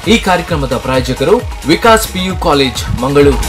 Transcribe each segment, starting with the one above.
ಈ ಕಾರ್ಯಕ್ರಮದ ಪ್ರಾಯೋಜಕರು ವಿಕಾಸ್ PU ಕಾಲೇಜ್ ಮಂಗಳೂರು.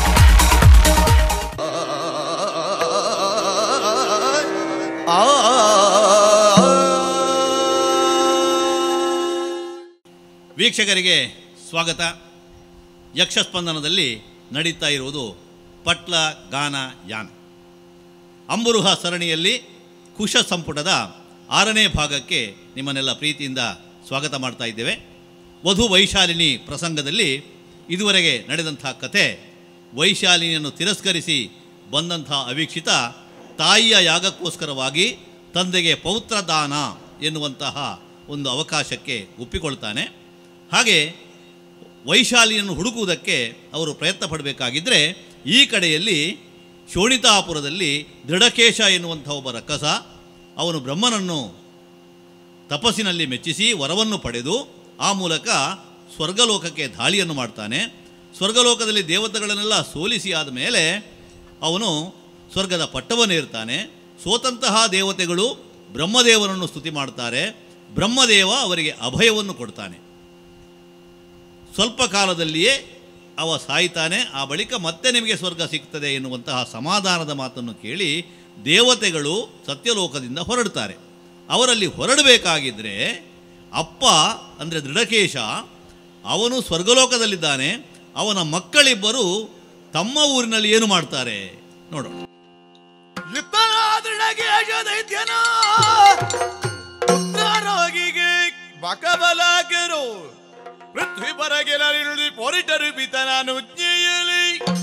ವೀಕ್ಷಕರಿಗೆ ಸ್ವಾಗತ. ಯಕ್ಷಸ್ಪಂದನದಲ್ಲಿ ನಡೀತಾ ಇರುವುದು ಪಟ್ಲ ಗಾನ ಯಾನ ಅಂಬುರುಹ ಸರಣಿಯಲ್ಲಿ ಕುಶ ಸಂಪುಟದ 6ನೇ ಭಾಗಕ್ಕೆ ನಿಮ್ಮನ್ನೆಲ್ಲ ಪ್ರೀತಿಯಿಂದ ಸ್ವಾಗತ ಮಾಡ್ತಾ ಇದ್ದೇವೆ. ವಧು ವೈಶಾಲಿನಿ ಪ್ರಸಂಗದಲ್ಲಿ ಇದುವರೆಗೆ ನಡೆದಂಥ ಕಥೆ, ವೈಶಾಲಿನಿಯನ್ನು ತಿರಸ್ಕರಿಸಿ ಬಂದಂಥ ಅವೀಕ್ಷಿತ ತಾಯಿಯ ಯಾಗಕ್ಕೋಸ್ಕರವಾಗಿ ತಂದೆಗೆ ಪೌತ್ರದಾನ ಎನ್ನುವಂತಹ ಒಂದು ಅವಕಾಶಕ್ಕೆ ಒಪ್ಪಿಕೊಳ್ತಾನೆ. ಹಾಗೆ ವೈಶಾಲಿಯನ್ನು ಹುಡುಕುವುದಕ್ಕೆ ಅವರು ಪ್ರಯತ್ನ ಪಡಬೇಕಾಗಿದ್ದರೆ ಈ ಕಡೆಯಲ್ಲಿ ಶೋಣಿತಾಪುರದಲ್ಲಿ ದೃಢಕೇಶ ಎನ್ನುವಂಥ ಒಬ್ಬ ರಕ್ಕಸ, ಅವನು ಬ್ರಹ್ಮನನ್ನು ತಪಸ್ಸಿನಲ್ಲಿ ಮೆಚ್ಚಿಸಿ ವರವನ್ನು ಪಡೆದು ಆ ಮೂಲಕ ಸ್ವರ್ಗಲೋಕಕ್ಕೆ ದಾಳಿಯನ್ನು ಮಾಡ್ತಾನೆ. ಸ್ವರ್ಗಲೋಕದಲ್ಲಿ ದೇವತೆಗಳನ್ನೆಲ್ಲ ಸೋಲಿಸಿ ಆದ ಮೇಲೆ ಅವನು ಸ್ವರ್ಗದ ಪಟ್ಟವನ್ನೇರ್ತಾನೆ. ಸೋತಂತಹ ದೇವತೆಗಳು ಬ್ರಹ್ಮದೇವನನ್ನು ಸ್ತುತಿ ಮಾಡ್ತಾರೆ. ಬ್ರಹ್ಮದೇವ ಅವರಿಗೆ ಅಭಯವನ್ನು ಕೊಡ್ತಾನೆ. ಸ್ವಲ್ಪ ಕಾಲದಲ್ಲಿಯೇ ಅವ ಸಾಯ್ತಾನೆ. ಆ ಬಳಿಕ ಮತ್ತೆ ನಿಮಗೆ ಸ್ವರ್ಗ ಸಿಗ್ತದೆ ಎನ್ನುವಂತಹ ಸಮಾಧಾನದ ಮಾತನ್ನು ಕೇಳಿ ದೇವತೆಗಳು ಸತ್ಯಲೋಕದಿಂದ ಹೊರಡ್ತಾರೆ. ಅವರಲ್ಲಿ ಹೊರಡಬೇಕಾಗಿದ್ದರೆ ಅಪ್ಪ ಅಂದರೆ ದೃಢಕೇಶ ಅವನು ಸ್ವರ್ಗಲೋಕದಲ್ಲಿದ್ದಾನೆ. ಅವನ ಮಕ್ಕಳಿಬ್ಬರು ತಮ್ಮ ಊರಿನಲ್ಲಿ ಏನು ಮಾಡ್ತಾರೆ ನೋಡೋಣ. ಬಕಬಲಾಗರು ಪೃಥ್ವಿ ಪರಗೆಲರಿರುಳಿ ಪೊರಿಟರು ಪಿತನನು ಉಜ್ಞೆಯಲಿ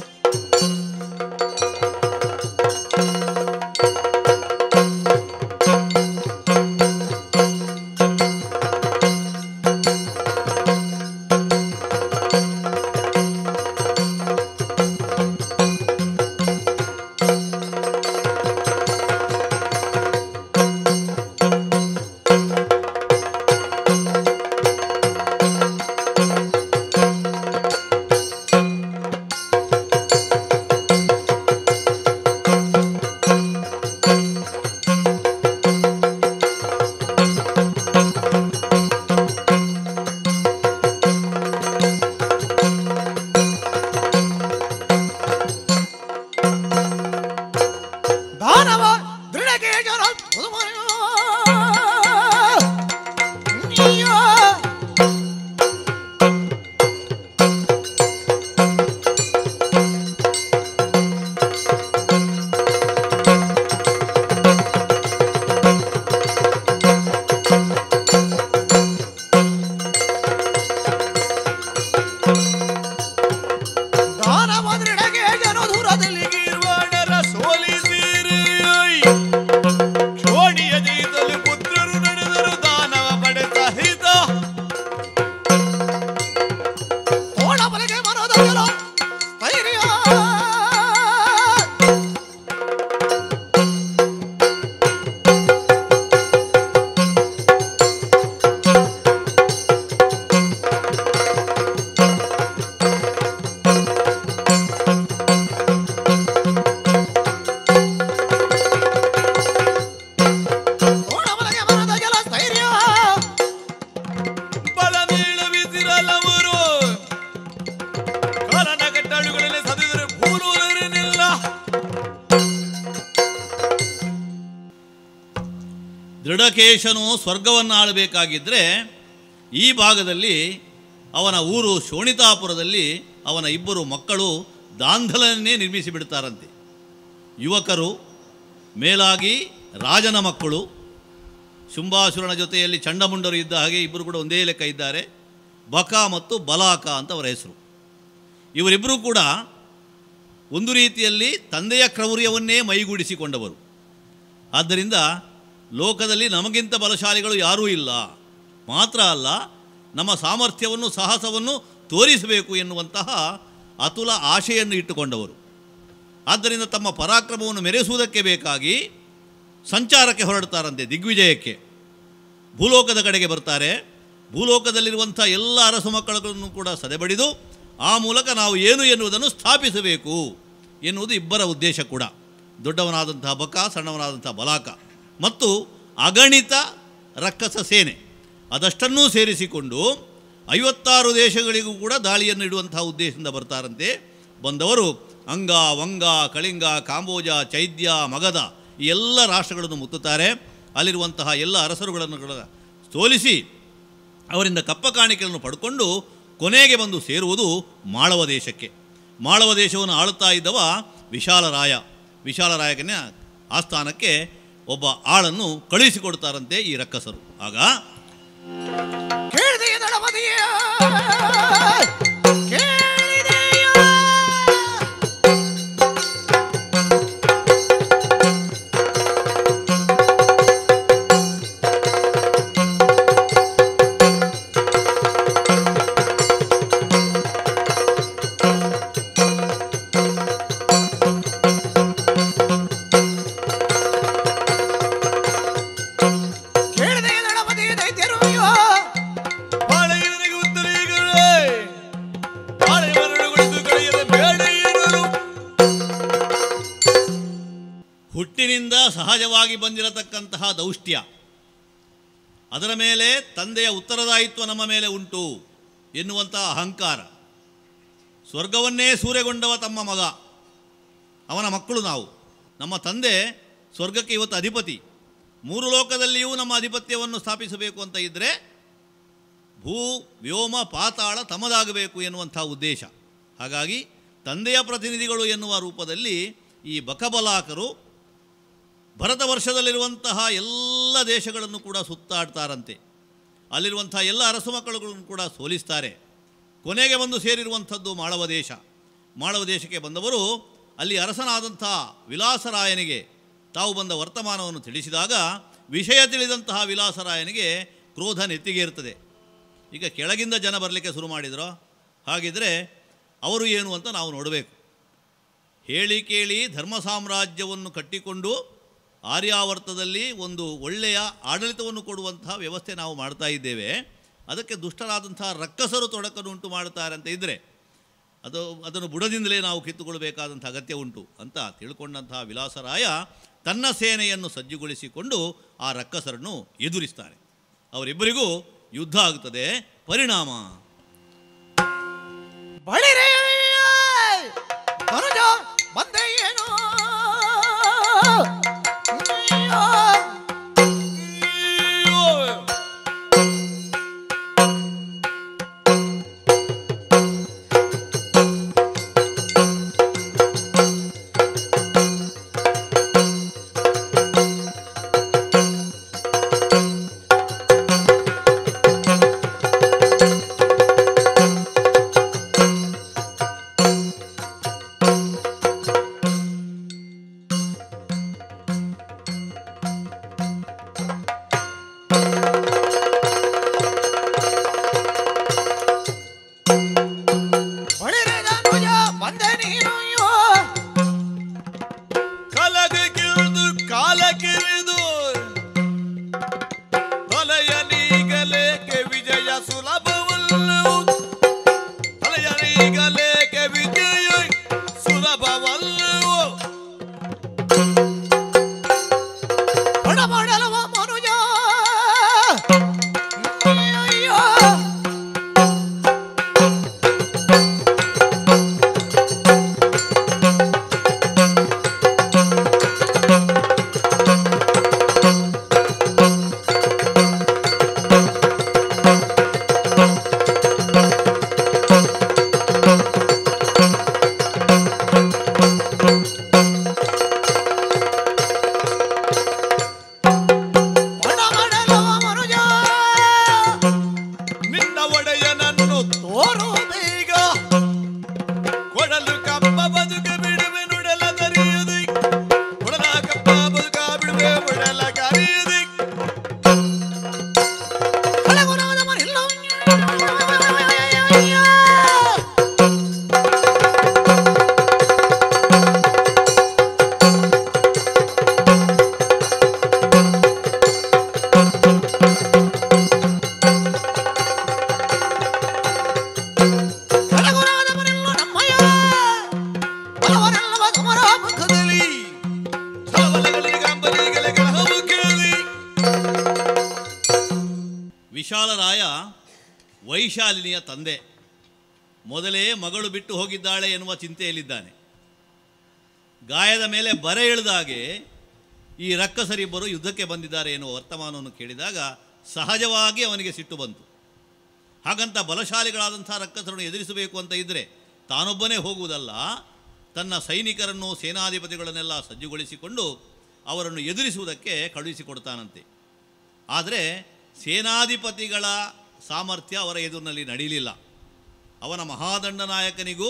ದೃಢಕೇಶನು ಸ್ವರ್ಗವನ್ನು ಆಳಬೇಕಾಗಿದ್ದರೆ ಈ ಭಾಗದಲ್ಲಿ ಅವನ ಊರು ಶೋಣಿತಾಪುರದಲ್ಲಿ ಅವನ ಇಬ್ಬರು ಮಕ್ಕಳು ದಾಂಧಲನ್ನೇ ನಿರ್ಮಿಸಿ ಬಿಡ್ತಾರಂತೆ. ಯುವಕರು, ಮೇಲಾಗಿ ರಾಜನ ಮಕ್ಕಳು, ಶುಂಭಾಸುರನ ಜೊತೆಯಲ್ಲಿ ಚಂಡಮುಂಡರು ಇದ್ದ ಹಾಗೆ ಇಬ್ಬರು ಕೂಡ ಒಂದೇ ಲೆಕ್ಕ ಇದ್ದಾರೆ. ಬಕ ಮತ್ತು ಬಲಾಕ ಅಂತ ಅವರ ಹೆಸರು. ಇವರಿಬ್ಬರೂ ಕೂಡ ಒಂದು ರೀತಿಯಲ್ಲಿ ತಂದೆಯ ಕ್ರೌರ್ಯವನ್ನೇ ಮೈಗೂಡಿಸಿಕೊಂಡವರು. ಆದ್ದರಿಂದ ಲೋಕದಲ್ಲಿ ನಮಗಿಂತ ಬಲಶಾಲಿಗಳು ಯಾರೂ ಇಲ್ಲ, ಮಾತ್ರ ಅಲ್ಲ ನಮ್ಮ ಸಾಮರ್ಥ್ಯವನ್ನು ಸಾಹಸವನ್ನು ತೋರಿಸಬೇಕು ಎನ್ನುವಂತಹ ಅತುಲ ಆಶೆಯನ್ನು ಇಟ್ಟುಕೊಂಡವರು. ಆದ್ದರಿಂದ ತಮ್ಮ ಪರಾಕ್ರಮವನ್ನು ಮೆರೆಸುವುದಕ್ಕೆ ಬೇಕಾಗಿ ಸಂಚಾರಕ್ಕೆ ಹೊರಡ್ತಾರಂತೆ, ದಿಗ್ವಿಜಯಕ್ಕೆ. ಭೂಲೋಕದ ಕಡೆಗೆ ಬರ್ತಾರೆ. ಭೂಲೋಕದಲ್ಲಿರುವಂಥ ಎಲ್ಲ ಅರಸು ಮಕ್ಕಳನ್ನು ಕೂಡ ಸದೆಬಡಿದು ಆ ಮೂಲಕ ನಾವು ಏನು ಎನ್ನುವುದನ್ನು ಸ್ಥಾಪಿಸಬೇಕು ಎನ್ನುವುದು ಇಬ್ಬರ ಉದ್ದೇಶ ಕೂಡ. ದೊಡ್ಡವನಾದಂತಹ ಬಕ, ಸಣ್ಣವನಾದಂತಹ ಬಲಾಕ ಮತ್ತು ಅಗಣಿತ ರಕ್ಕಸ ಸೇನೆ ಅದಷ್ಟನ್ನೂ ಸೇರಿಸಿಕೊಂಡು 56 ದೇಶಗಳಿಗೂ ಕೂಡ ದಾಳಿಯನ್ನು ಇಡುವಂತಹ ಉದ್ದೇಶದಿಂದ ಬರ್ತಾರಂತೆ. ಬಂದವರು ಅಂಗ, ವಂಗ, ಕಳಿಂಗ, ಕಾಂಬೋಜ, ಚೈದ್ಯ, ಮಗಧ ಈ ಎಲ್ಲ ರಾಷ್ಟ್ರಗಳನ್ನು ಮುತ್ತುತ್ತಾರೆ. ಅಲ್ಲಿರುವಂತಹ ಎಲ್ಲ ಅರಸರುಗಳನ್ನು ಸೋಲಿಸಿ ಅವರಿಂದ ಕಪ್ಪ ಕಾಣಿಕೆಗಳನ್ನು ಪಡ್ಕೊಂಡು ಕೊನೆಗೆ ಬಂದು ಸೇರುವುದು ಮಾಳವ ದೇಶಕ್ಕೆ. ಮಾಳವ ದೇಶವನ್ನು ಆಳುತ್ತಾ ಇದ್ದವ ವಿಶಾಲರಾಯ. ವಿಶಾಲರಾಯಕನ ಆಸ್ಥಾನಕ್ಕೆ ಒಬ್ಬ ಆಳನ್ನು ಕಳುಹಿಸಿಕೊಡ್ತಾರಂತೆ ಈ ರಕ್ಕಸರು. ಆಗ ಹುಟ್ಟಿನಿಂದ ಸಹಜವಾಗಿ ಬಂದಿರತಕ್ಕಂತಹ ದೌಷ್ಟ್ಯ, ಅದರ ಮೇಲೆ ತಂದೆಯ ಉತ್ತರದಾಯಿತ್ವ ನಮ್ಮ ಮೇಲೆ ಉಂಟು ಎನ್ನುವಂಥ ಅಹಂಕಾರ, ಸ್ವರ್ಗವನ್ನೇ ಸೂರೆಗೊಂಡವ ತಮ್ಮ ಮಗ, ಅವನ ಮಕ್ಕಳು ನಾವು. ನಮ್ಮ ತಂದೆ ಸ್ವರ್ಗಕ್ಕೆ ಇವತ್ತು ಅಧಿಪತಿ. 3 ಲೋಕದಲ್ಲಿಯೂ ನಮ್ಮ ಅಧಿಪತ್ಯವನ್ನು ಸ್ಥಾಪಿಸಬೇಕು ಅಂತ ಇದ್ದರೆ ಭೂ, ವ್ಯೋಮ, ಪಾತಾಳ ತಮ್ಮದಾಗಬೇಕು ಎನ್ನುವಂಥ ಉದ್ದೇಶ. ಹಾಗಾಗಿ ತಂದೆಯ ಪ್ರತಿನಿಧಿಗಳು ಎನ್ನುವ ರೂಪದಲ್ಲಿ ಈ ಬಕಬಲಾಕರು ಭರತ ವರ್ಷದಲ್ಲಿರುವಂತಹ ಎಲ್ಲ ದೇಶಗಳನ್ನು ಕೂಡ ಸುತ್ತಾಡ್ತಾರಂತೆ. ಅಲ್ಲಿರುವಂಥ ಎಲ್ಲ ಅರಸು ಮಕ್ಕಳುಗಳನ್ನು ಕೂಡ ಸೋಲಿಸ್ತಾರೆ. ಕೊನೆಗೆ ಬಂದು ಸೇರಿರುವಂಥದ್ದು ಮಾಳವ ದೇಶ. ಮಾಳವ ದೇಶಕ್ಕೆ ಬಂದವರು ಅಲ್ಲಿ ಅರಸನಾದಂಥ ವಿಲಾಸರಾಯನಿಗೆ ತಾವು ಬಂದ ವರ್ತಮಾನವನ್ನು ತಿಳಿಸಿದಾಗ ವಿಷಯ ತಿಳಿದಂತಹ ವಿಲಾಸರಾಯನಿಗೆ ಕ್ರೋಧ ನೆತ್ತಿಗೇರ್ತದೆ. ಈಗ ಕೆಳಗಿಂದ ಜನ ಬರಲಿಕ್ಕೆ ಶುರು ಮಾಡಿದರೋ, ಹಾಗಿದ್ರೆ ಅವರು ಏನು ಅಂತ ನಾವು ನೋಡಬೇಕು. ಹೇಳಿ ಕೇಳಿ ಧರ್ಮ ಸಾಮ್ರಾಜ್ಯವನ್ನು ಕಟ್ಟಿಕೊಂಡು ಆರ್ಯಾವರ್ತದಲ್ಲಿ ಒಂದು ಒಳ್ಳೆಯ ಆಡಳಿತವನ್ನು ಕೊಡುವಂತಹ ವ್ಯವಸ್ಥೆ ನಾವು ಮಾಡ್ತಾ ಇದ್ದೇವೆ. ಅದಕ್ಕೆ ದುಷ್ಟರಾದಂಥ ರಕ್ಕಸರು ತೊಡಕನ್ನು ಉಂಟು ಮಾಡುತ್ತಾರೆ ಅಂತ ಇದ್ದರೆ ಅದನ್ನು ಬುಡದಿಂದಲೇ ನಾವು ಕಿತ್ತುಕೊಳ್ಬೇಕಾದಂಥ ಅಗತ್ಯ ಉಂಟು ಅಂತ ತಿಳ್ಕೊಂಡಂತಹ ವಿಲಾಸರಾಯ ತನ್ನ ಸೇನೆಯನ್ನು ಸಜ್ಜುಗೊಳಿಸಿಕೊಂಡು ಆ ರಕ್ಕಸರನ್ನು ಎದುರಿಸ್ತಾರೆ. ಅವರಿಬ್ಬರಿಗೂ ಯುದ್ಧ ಆಗುತ್ತದೆ. ಪರಿಣಾಮ ವೈಶಾಲಿನಿಯ ತಂದೆ. ಮೊದಲೇ ಮಗಳು ಬಿಟ್ಟು ಹೋಗಿದ್ದಾಳೆ ಎನ್ನುವ ಚಿಂತೆಯಲ್ಲಿದ್ದಾನೆ. ಗಾಯದ ಮೇಲೆ ಬರೆ ಎಳೆದಾಗೆ ಈ ರಕ್ಕಸರಿಬ್ಬರು ಯುದ್ಧಕ್ಕೆ ಬಂದಿದ್ದಾರೆ ಎನ್ನುವ ವರ್ತಮಾನವನ್ನು ಕೇಳಿದಾಗ ಸಹಜವಾಗಿ ಅವನಿಗೆ ಸಿಟ್ಟು ಬಂತು. ಹಾಗಂತ ಬಲಶಾಲಿಗಳಾದಂಥ ರಕ್ಕಸರನ್ನು ಎದುರಿಸಬೇಕು ಅಂತ ಇದ್ದರೆ ತಾನೊಬ್ಬನೇ ಹೋಗುವುದಲ್ಲ, ತನ್ನ ಸೈನಿಕರನ್ನು ಸೇನಾಧಿಪತಿಗಳನ್ನೆಲ್ಲ ಸಜ್ಜುಗೊಳಿಸಿಕೊಂಡು ಅವರನ್ನು ಎದುರಿಸುವುದಕ್ಕೆ ಕಳುಹಿಸಿಕೊಡ್ತಾನಂತೆ. ಆದರೆ ಸೇನಾಧಿಪತಿಗಳ ಸಾಮರ್ಥ್ಯ ಅವರ ಎದುರಿನಲ್ಲಿ ನಡೆಯಲಿಲ್ಲ. ಅವನ ಮಹಾದಂಡನಾಯಕನಿಗೂ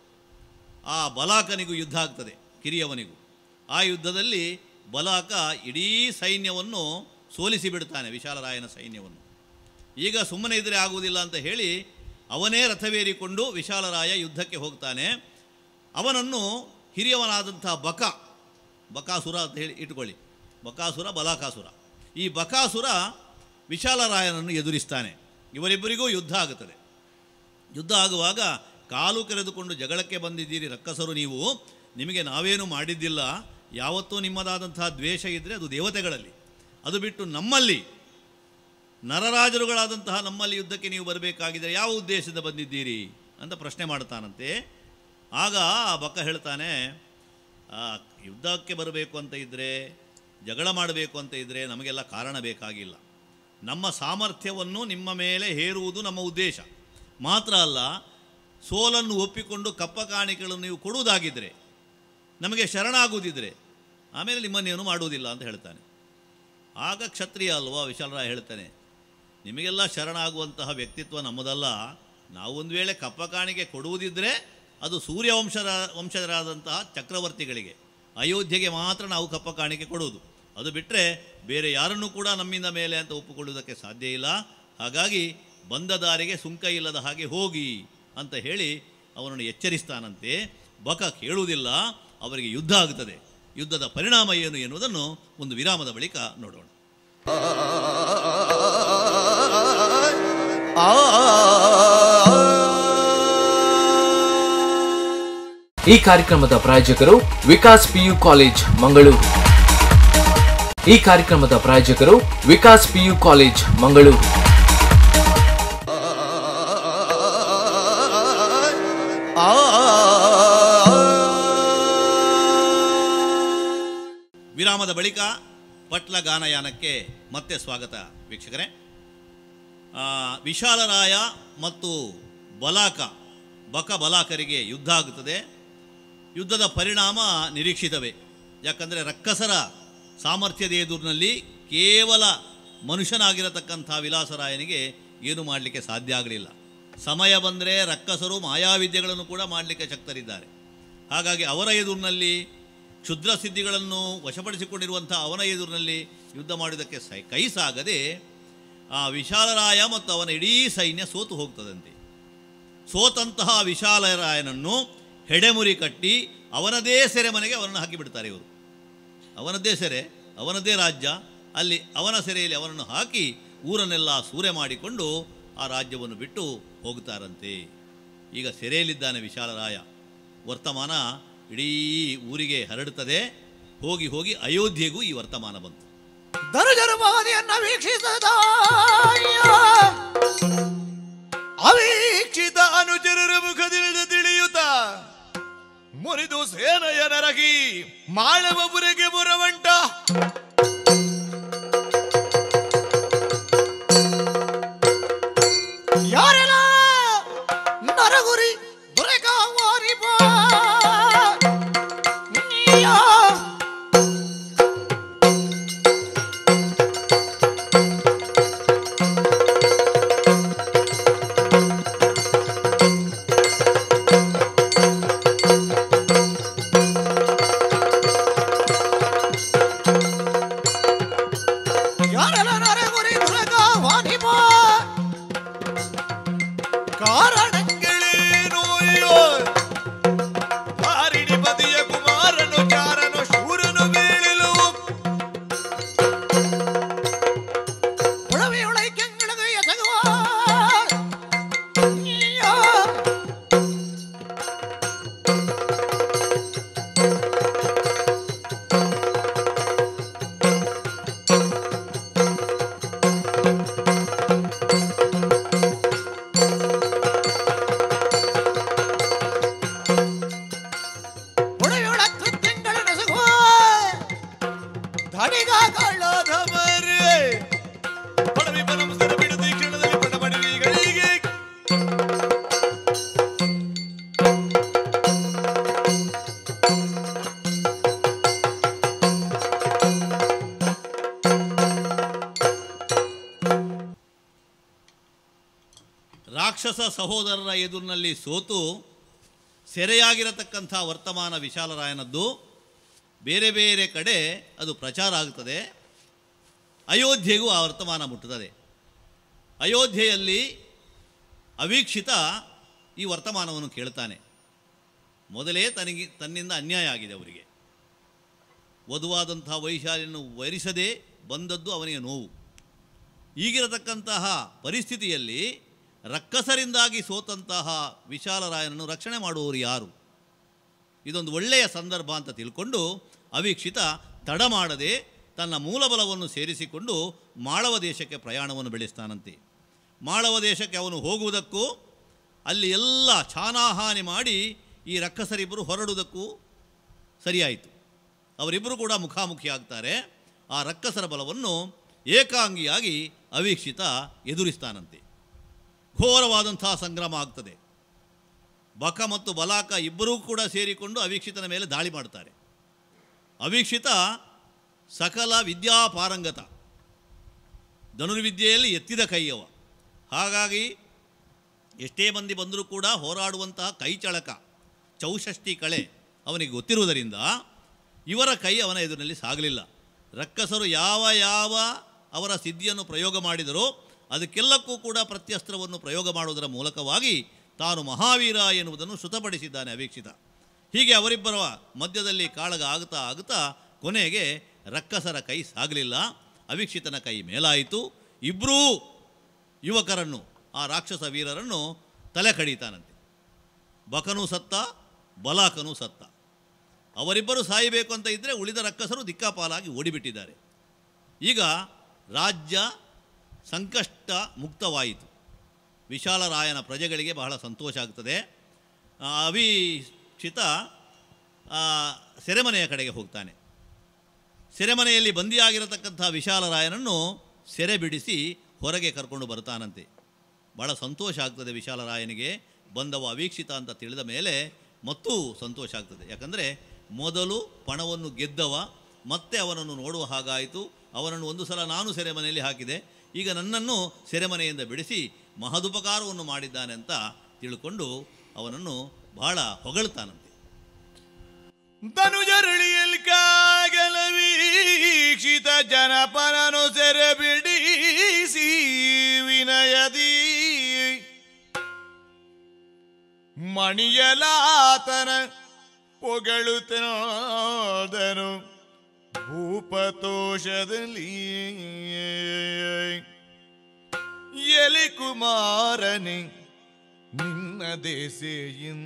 ಆ ಬಲಾಕನಿಗೂ ಯುದ್ಧ ಆಗ್ತದೆ, ಕಿರಿಯವನಿಗೂ. ಆ ಯುದ್ಧದಲ್ಲಿ ಬಲಾಕ ಇಡೀ ಸೈನ್ಯವನ್ನು ಸೋಲಿಸಿಬಿಡ್ತಾನೆ, ವಿಶಾಲರಾಯನ ಸೈನ್ಯವನ್ನು. ಈಗ ಸುಮ್ಮನೆ ಇದ್ದರೆ ಆಗುವುದಿಲ್ಲ ಅಂತ ಹೇಳಿ ಅವನೇ ರಥವೇರಿಕೊಂಡು ವಿಶಾಲರಾಯ ಯುದ್ಧಕ್ಕೆ ಹೋಗ್ತಾನೆ. ಅವನನ್ನು ಹಿರಿಯವನಾದಂಥ ಬಕಾಸುರ ಅಂತ ಹೇಳಿ ಇಟ್ಕೊಳ್ಳಿ, ಬಕಾಸುರ ಬಲಾಕಾಸುರ. ಈ ಬಕಾಸುರ ವಿಶಾಲರಾಯನನ್ನು ಎದುರಿಸ್ತಾನೆ. ಇವರಿಬ್ಬರಿಗೂ ಯುದ್ಧ ಆಗುತ್ತದೆ. ಯುದ್ಧ ಆಗುವಾಗ ಕಾಲು ಕೆರೆದುಕೊಂಡು ಜಗಳಕ್ಕೆ ಬಂದಿದ್ದೀರಿ ರಕ್ಕಸರು ನೀವು, ನಿಮಗೆ ನಾವೇನು ಮಾಡಿದ್ದಿಲ್ಲ. ಯಾವತ್ತೂ ನಿಮ್ಮದಾದಂತಹ ದ್ವೇಷ ಇದ್ದರೆ ಅದು ದೇವತೆಗಳಲ್ಲಿ, ಅದು ಬಿಟ್ಟು ನಮ್ಮಲ್ಲಿ ನರರಾಜರುಗಳಾದಂತಹ ನಮ್ಮಲ್ಲಿ ಯುದ್ಧಕ್ಕೆ ನೀವು ಬರಬೇಕಾಗಿದ್ದರೆ ಯಾವ ಉದ್ದೇಶದಿಂದ ಬಂದಿದ್ದೀರಿ ಅಂತ ಪ್ರಶ್ನೆ ಮಾಡ್ತಾನಂತೆ. ಆಗ ಆ ಬಕ ಹೇಳ್ತಾನೆ, ಯುದ್ಧಕ್ಕೆ ಬರಬೇಕು ಅಂತ ಇದ್ದರೆ, ಜಗಳ ಮಾಡಬೇಕು ಅಂತ ಇದ್ದರೆ ನಮಗೆಲ್ಲ ಕಾರಣ ಬೇಕಾಗಿಲ್ಲ. ನಮ್ಮ ಸಾಮರ್ಥ್ಯವನ್ನು ನಿಮ್ಮ ಮೇಲೆ ಹೇರುವುದು ನಮ್ಮ ಉದ್ದೇಶ ಮಾತ್ರ ಅಲ್ಲ, ಸೋಲನ್ನು ಒಪ್ಪಿಕೊಂಡು ಕಪ್ಪ ಕಾಣಿಕೆಗಳನ್ನು ನೀವು ಕೊಡುವುದಾಗಿದ್ದರೆ, ನಮಗೆ ಶರಣಾಗುವುದಿದ್ದರೆ ಆಮೇಲೆ ನಿಮ್ಮನ್ನೇನು ಮಾಡುವುದಿಲ್ಲ ಅಂತ ಹೇಳ್ತಾನೆ. ಆಗ ಕ್ಷತ್ರಿಯ ಅಲ್ವಾ ವಿಶಾಲರಾಯ ಹೇಳ್ತಾನೆ, ನಿಮಗೆಲ್ಲ ಶರಣಾಗುವಂತಹ ವ್ಯಕ್ತಿತ್ವ ನಮ್ಮದಲ್ಲ. ನಾವು ಒಂದು ವೇಳೆ ಕಪ್ಪ ಕಾಣಿಕೆ ಕೊಡುವುದಿದ್ದರೆ ಅದು ವಂಶಜರಾದಂತಹ ಚಕ್ರವರ್ತಿಗಳಿಗೆ, ಅಯೋಧ್ಯೆಗೆ ಮಾತ್ರ ನಾವು ಕಪ್ಪ ಕಾಣಿಕೆ ಕೊಡುವುದು. ಅದು ಬಿಟ್ಟರೆ ಬೇರೆ ಯಾರನ್ನೂ ಕೂಡ ನಮ್ಮಿಂದ ಮೇಲೆ ಅಂತ ಒಪ್ಪಿಕೊಳ್ಳುವುದಕ್ಕೆ ಸಾಧ್ಯ ಇಲ್ಲ. ಹಾಗಾಗಿ ಬಂದ ದಾರಿಗೆ ಸುಂಕ ಇಲ್ಲದ ಹಾಗೆ ಹೋಗಿ ಅಂತ ಹೇಳಿ ಅವನನ್ನು ಎಚ್ಚರಿಸ್ತಾನಂತೆ. ಬಕ ಕೇಳುವುದಿಲ್ಲ, ಅವರಿಗೆ ಯುದ್ಧ ಆಗುತ್ತದೆ. ಯುದ್ಧದ ಪರಿಣಾಮ ಏನು ಎನ್ನುವುದನ್ನು ಒಂದು ವಿರಾಮದ ಬಳಿಕ ನೋಡೋಣ. ಈ ಕಾರ್ಯಕ್ರಮದ ಪ್ರಾಯೋಜಕರು ವಿಕಾಸ್ ಪಿಯು ಕಾಲೇಜ್ ಮಂಗಳೂರು. ಈ ಕಾರ್ಯಕ್ರಮದ ಪ್ರಾಯೋಜಕರು ವಿಕಾಸ್ ಪಿಯು ಕಾಲೇಜ್ ಮಂಗಳೂರು. ವಿರಾಮದ ಬಳಿಕ ಪಟ್ಲ ಗಾನಯಾನಕ್ಕೆ ಮತ್ತೆ ಸ್ವಾಗತ ವೀಕ್ಷಕರೇ. ವಿಶಾಲರಾಯ ಮತ್ತು ಬಲಾಕರಿಗೆ ಯುದ್ಧ ಆಗುತ್ತದೆ. ಯುದ್ಧದ ಪರಿಣಾಮ ನಿರೀಕ್ಷಿತವೇ. ಯಾಕಂದರೆ ರಕ್ಕಸರ ಸಾಮರ್ಥ್ಯದ ಎದುರಿನಲ್ಲಿ ಕೇವಲ ಮನುಷ್ಯನಾಗಿರತಕ್ಕಂಥ ವಿಲಾಸರಾಯನಿಗೆ ಏನು ಮಾಡಲಿಕ್ಕೆ ಸಾಧ್ಯ ಆಗಲಿಲ್ಲ. ಸಮಯ ಬಂದರೆ ರಕ್ಕಸರು ಮಾಯಾವಿದ್ಯೆಗಳನ್ನು ಕೂಡ ಮಾಡಲಿಕ್ಕೆ ಶಕ್ತರಿದ್ದಾರೆ. ಹಾಗಾಗಿ ಅವರ ಎದುರಿನಲ್ಲಿ, ಕ್ಷುದ್ರ ಸಿದ್ಧಿಗಳನ್ನು ವಶಪಡಿಸಿಕೊಂಡಿರುವಂಥ ಅವನ ಎದುರಿನಲ್ಲಿ ಯುದ್ಧ ಮಾಡುವುದಕ್ಕೆ ಕೈ ಸಾಗದೆ ಆ ವಿಶಾಲರಾಯ ಮತ್ತು ಅವನ ಇಡೀ ಸೈನ್ಯ ಸೋತು ಹೋಗ್ತದಂತೆ. ಸೋತಂತಹ ವಿಶಾಲರಾಯನನ್ನು ಹೆಡೆಮುರಿ ಕಟ್ಟಿ ಅವನದೇ ಸೆರೆಮನೆಗೆ ಅವನನ್ನು ಹಾಕಿಬಿಡ್ತಾರೆ ಇವರು. ಅವನದ್ದೇ ಸೆರೆ, ಅವನದ್ದೇ ರಾಜ್ಯ, ಅಲ್ಲಿ ಅವನ ಸೆರೆಯಲ್ಲಿ ಅವನನ್ನು ಹಾಕಿ ಊರನ್ನೆಲ್ಲ ಸೂರೆ ಮಾಡಿಕೊಂಡು ಆ ರಾಜ್ಯವನ್ನು ಬಿಟ್ಟು ಹೋಗ್ತಾರಂತೆ. ಈಗ ಸೆರೆಯಲ್ಲಿದ್ದಾನೆ ವಿಶಾಲರಾಯ. ವರ್ತಮಾನ ಇಡೀ ಊರಿಗೆ ಹರಡುತ್ತದೆ. ಹೋಗಿ ಹೋಗಿ ಅಯೋಧ್ಯೆಗೂ ಈ ವರ್ತಮಾನ ಬಂತು. ದರಜರವಾದಿಯನ್ನ ವೀಕ್ಷಿಸದ ಅವೀಕ್ಷಿತ ಅನುಚರರ ಮುಖದಿಂದ ತಿಳಿಯುತ್ತ ಮುರಿದು ಸೇನೆಯ ನರಗಿ ಮಾಳವಪುರಿಗೆ ಬುರವಂಟ ಯಾರೆಲ್ಲ ನರಗುರಿ ದುರೆಕಾವಾರಿ ಕಾರಣಗಳೇನು ರಾಕ್ಷಸ ಸಹೋದರರ ಎದುರಿನಲ್ಲಿ ಸೋತು ಸೆರೆಯಾಗಿರತಕ್ಕಂಥ ವರ್ತಮಾನ ವಿಶಾಲರಾಯನದ್ದು ಬೇರೆ ಬೇರೆ ಕಡೆ ಅದು ಪ್ರಚಾರ ಆಗುತ್ತದೆ. ಅಯೋಧ್ಯೆಗೂ ಆ ವರ್ತಮಾನ ಮುಟ್ಟುತ್ತದೆ. ಅಯೋಧ್ಯೆಯಲ್ಲಿ ಅವೀಕ್ಷಿತ ಈ ವರ್ತಮಾನವನ್ನು ಕೇಳ್ತಾನೆ. ಮೊದಲೇ ತನ್ನಿಂದ ಅನ್ಯಾಯ ಆಗಿದೆ ಅವರಿಗೆ. ವಧುವಾದಂತಹ ವೈಶಾಲಿಯನ್ನು ವರಿಸದೆ ಬಂದದ್ದು ಅವನಿಗೆ ನೋವು. ಈಗಿರತಕ್ಕಂತಹ ಪರಿಸ್ಥಿತಿಯಲ್ಲಿ ರಕ್ಕಸರಿಂದಾಗಿ ಸೋತಂತಹ ವಿಶಾಲರಾಯನನ್ನು ರಕ್ಷಣೆ ಮಾಡುವವರು ಯಾರು? ಇದೊಂದು ಒಳ್ಳೆಯ ಸಂದರ್ಭ ಅಂತ ತಿಳ್ಕೊಂಡು ಅವೀಕ್ಷಿತ ತಡ ಮಾಡದೆ ತನ್ನ ಮೂಲಬಲವನ್ನು ಸೇರಿಸಿಕೊಂಡು ಮಾಳವ ದೇಶಕ್ಕೆ ಪ್ರಯಾಣವನ್ನು ಬೆಳೆಸ್ತಾನಂತೆ. ಮಾಳವ ದೇಶಕ್ಕೆ ಅವನು ಹೋಗುವುದಕ್ಕೂ ಅಲ್ಲಿ ಎಲ್ಲ ಚಾನಾಹಾನಿ ಮಾಡಿ ಈ ರಕ್ಕಸರಿಬ್ಬರು ಹೊರಡುವುದಕ್ಕೂ ಸರಿಯಾಯಿತು. ಅವರಿಬ್ಬರು ಕೂಡ ಮುಖಾಮುಖಿ ಆಗ್ತಾರೆ. ಆ ರಕ್ಕಸರ ಬಲವನ್ನು ಏಕಾಂಗಿಯಾಗಿ ಅವೀಕ್ಷಿತ ಎದುರಿಸ್ತಾನಂತೆ. ಘೋರವಾದಂಥ ಸಂಗ್ರಾಮ ಆಗ್ತದೆ. ಬಕ ಮತ್ತು ಬಲಾಕ ಇಬ್ಬರೂ ಕೂಡ ಸೇರಿಕೊಂಡು ಅವೀಕ್ಷಿತನ ಮೇಲೆ ದಾಳಿ ಮಾಡ್ತಾರೆ. ಅವೀಕ್ಷಿತ ಸಕಲ ವಿದ್ಯಾಪಾರಂಗತ, ಧನುರ್ವಿದ್ಯೆಯಲ್ಲಿ ಎತ್ತಿದ ಕೈಯವ. ಹಾಗಾಗಿ ಎಷ್ಟೇ ಮಂದಿ ಬಂದರೂ ಕೂಡ ಹೋರಾಡುವಂತಹ ಕೈಚಳಕ ಚೌಷಷ್ಟಿ ಕಳೆ ಅವನಿಗೆ ಗೊತ್ತಿರುವುದರಿಂದ ಇವರ ಕೈ ಅವನ ಎದುರಿನಲ್ಲಿ ಸಾಗಲಿಲ್ಲ. ರಕ್ಕಸರು ಯಾವ ಯಾವ ಅವರ ಸಿದ್ಧಿಯನ್ನು ಪ್ರಯೋಗ ಮಾಡಿದರೋ ಅದಕ್ಕೆಲ್ಲಕ್ಕೂ ಕೂಡ ಪ್ರತ್ಯಸ್ತ್ರವನ್ನು ಪ್ರಯೋಗ ಮಾಡುವುದರ ಮೂಲಕವಾಗಿ ತಾನು ಮಹಾವೀರ ಎನ್ನುವುದನ್ನು ಶ್ರುತಪಡಿಸಿದ್ದಾನೆ ಅವೀಕ್ಷಿತ. ಹೀಗೆ ಅವರಿಬ್ಬರ ಮಧ್ಯದಲ್ಲಿ ಕಾಳಗ ಆಗುತ್ತಾ ಆಗುತ್ತಾ ಕೊನೆಗೆ ರಕ್ಕಸರ ಕೈ ಸಾಗಲಿಲ್ಲ, ಅವೀಕ್ಷಿತನ ಕೈ ಮೇಲಾಯಿತು. ಇಬ್ಬರೂ ಯುವಕರನ್ನು, ಆ ರಾಕ್ಷಸ ವೀರರನ್ನು ತಲೆ ಕಡಿತಾನಂತೆ. ಬಕನೂ ಸತ್ತ, ಬಲಾಕನೂ ಸತ್ತ. ಅವರಿಬ್ಬರು ಸಾಯಬೇಕು ಅಂತ ಇದ್ದರೆ ಉಳಿದ ರಕ್ಕಸರು ದಿಕ್ಕಾಪಾಲಾಗಿ ಓಡಿಬಿಟ್ಟಿದ್ದಾರೆ. ಈಗ ರಾಜ್ಯ ಸಂಕಷ್ಟ ಮುಕ್ತವಾಯಿತು. ವಿಶಾಲರಾಯನ ಪ್ರಜೆಗಳಿಗೆ ಬಹಳ ಸಂತೋಷ ಆಗ್ತದೆ. ಅವೀಕ್ಷಿತ ಸೆರೆಮನೆಯ ಕಡೆಗೆ ಹೋಗ್ತಾನೆ. ಸೆರೆಮನೆಯಲ್ಲಿ ಬಂದಿಯಾಗಿರತಕ್ಕಂಥ ವಿಶಾಲರಾಯನನ್ನು ಸೆರೆ ಬಿಡಿಸಿ ಹೊರಗೆ ಕರ್ಕೊಂಡು ಬರ್ತಾನಂತೆ. ಭಾಳ ಸಂತೋಷ ಆಗ್ತದೆ ವಿಶಾಲರಾಯನಿಗೆ. ಬಂದವ ಅವೀಕ್ಷಿತ ಅಂತ ತಿಳಿದ ಮೇಲೆ ಮತ್ತೂ ಸಂತೋಷ ಆಗ್ತದೆ. ಯಾಕಂದರೆ ಮೊದಲು ಪಣವನ್ನು ಗೆದ್ದವ, ಮತ್ತೆ ಅವನನ್ನು ನೋಡುವ ಹಾಗಾಯಿತು. ಅವನನ್ನು ಒಂದು ಸಲ ನಾನು ಸೆರೆಮನೆಯಲ್ಲಿ ಹಾಕಿದೆ, ಈಗ ನನ್ನನ್ನು ಸೆರೆಮನೆಯಿಂದ ಬಿಡಿಸಿ ಮಹದುಪಕಾರವನ್ನು ಮಾಡಿದ್ದಾನೆ ಅಂತ ತಿಳ್ಕೊಂಡು ಅವನನ್ನು ಬಹಳ ಹೊಗಳ್ತಾನಂತೆ. ಧನುಜರಳಿಯಲ್ಲಿ ಕಾಗಲ ವೀಕ್ಷಿತ ಜನಪರನು ಸೆರೆ ಬಿಡಿಸಿ ವಿನಯದಿ ಮಣಿಯಲಾತನ ಪೊಗಳುತ್ತನು ಭೂಪತೋಷದಲ್ಲಿ. ಎಲಿ ಕುಮಾರನೆ ನಿನ್ನ ದೇಸೆಯಿನ್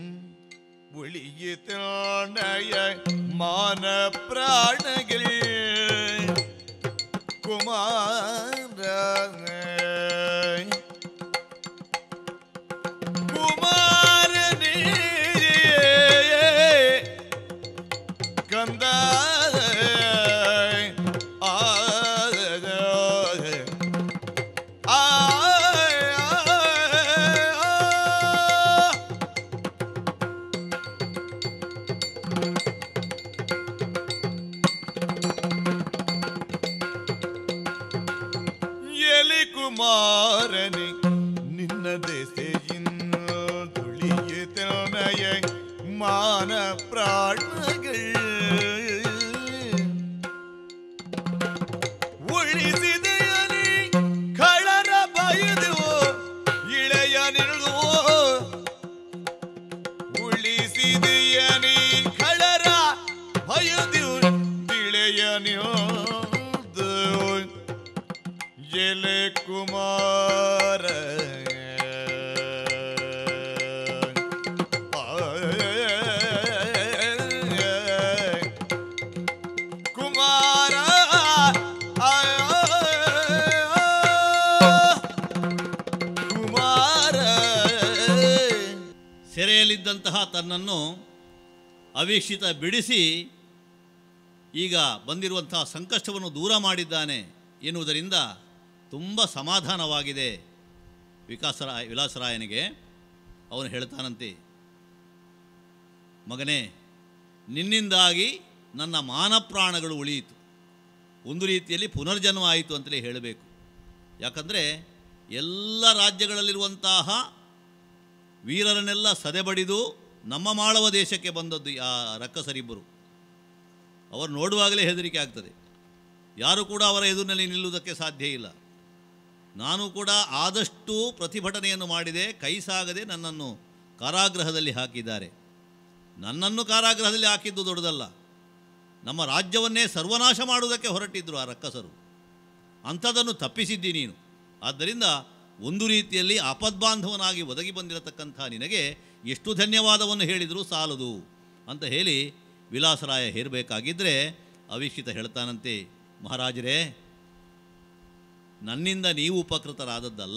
ஒளியதானய மான பிராணகில் குமார குமாரனே கந்த ಕುಮಾರನೆ ನಿನ್ನ ದೆಸೆಯಿನ್ ತುಳಿಯತನಯ ಮಾನ ಪ್ರಾಣಗಳು ಉಳಿಸಿದೆಯನಿ ಕಳರ ಬಯದು ಇಳೆಯ ನಿಲ್ದು ಉಳಿಸಿದೆಯನಿ ಕಳರ ಬಯದು ಇಳೆಯ ನಿಲ್ದು ಎಲೆ ಕುಮಾರ ಕುಮಾರ ಕುಮಾರ. ಸೆರೆಯಲ್ಲಿದ್ದಂತಹ ತನ್ನನ್ನು ಅವೀಕ್ಷಿತ ಬಿಡಿಸಿ ಈಗ ಬಂದಿರುವಂತಹ ಸಂಕಷ್ಟವನ್ನು ದೂರ ಮಾಡಿದ್ದಾನೆ ಎನ್ನುವುದರಿಂದ ತುಂಬ ಸಮಾಧಾನವಾಗಿದೆ ವಿಲಾಸರಾಯನಿಗೆ. ಅವನು ಹೇಳ್ತಾನಂತೆ, ಮಗನೇ, ನಿನ್ನಿಂದಾಗಿ ನನ್ನ ಮಾನಪ್ರಾಣಗಳು ಉಳಿಯಿತು. ಒಂದು ರೀತಿಯಲ್ಲಿ ಪುನರ್ಜನ್ಮ ಆಯಿತು ಅಂತಲೇ ಹೇಳಬೇಕು. ಯಾಕಂದರೆ ಎಲ್ಲ ರಾಜ್ಯಗಳಲ್ಲಿರುವಂತಹ ವೀರರನ್ನೆಲ್ಲ ಸದೆಬಡಿದು ನಮ್ಮ ಮಾಳವ ದೇಶಕ್ಕೆ ಬಂದದ್ದು ಆ ರಕ್ಕಸರಿಬ್ಬರು. ಅವರು ನೋಡುವಾಗಲೇ ಹೆದರಿಕೆ ಆಗ್ತದೆ. ಯಾರೂ ಕೂಡ ಅವರ ಎದುರಿನಲ್ಲಿ ನಿಲ್ಲುವುದಕ್ಕೆ ಸಾಧ್ಯ ಇಲ್ಲ. ನಾನು ಕೂಡ ಆದಷ್ಟು ಪ್ರತಿಭಟನೆಯನ್ನು ಮಾಡಿದೆ, ಕೈ ಸಾಗದೆ ನನ್ನನ್ನು ಕಾರಾಗೃಹದಲ್ಲಿ ಹಾಕಿದ್ದಾರೆ. ನನ್ನನ್ನು ಕಾರಾಗೃಹದಲ್ಲಿ ಹಾಕಿದ್ದು ದೊಡ್ಡದಲ್ಲ, ನಮ್ಮ ರಾಜ್ಯವನ್ನೇ ಸರ್ವನಾಶ ಮಾಡುವುದಕ್ಕೆ ಹೊರಟಿದ್ದರು ಆ ರಕ್ಕಸರು. ಅಂಥದ್ದನ್ನು ತಪ್ಪಿಸಿದ್ದಿ ನೀನು. ಆದ್ದರಿಂದ ಒಂದು ರೀತಿಯಲ್ಲಿ ಆಪದ್ಬಾಂಧವನಾಗಿ ಒದಗಿ ಬಂದಿರತಕ್ಕಂಥ ನಿನಗೆ ಎಷ್ಟು ಧನ್ಯವಾದವನ್ನು ಹೇಳಿದರೂ ಸಾಲದು ಅಂತ ಹೇಳಿ ವಿಲಾಸರಾಯ ಹೇರಬೇಕಾಗಿದ್ದರೆ ಅವೀಕ್ಷಿತ ಹೇಳ್ತಾನಂತೆ, ಮಹಾರಾಜರೇ, ನನ್ನಿಂದ ನೀವು ಉಪಕೃತರಾದದ್ದಲ್ಲ.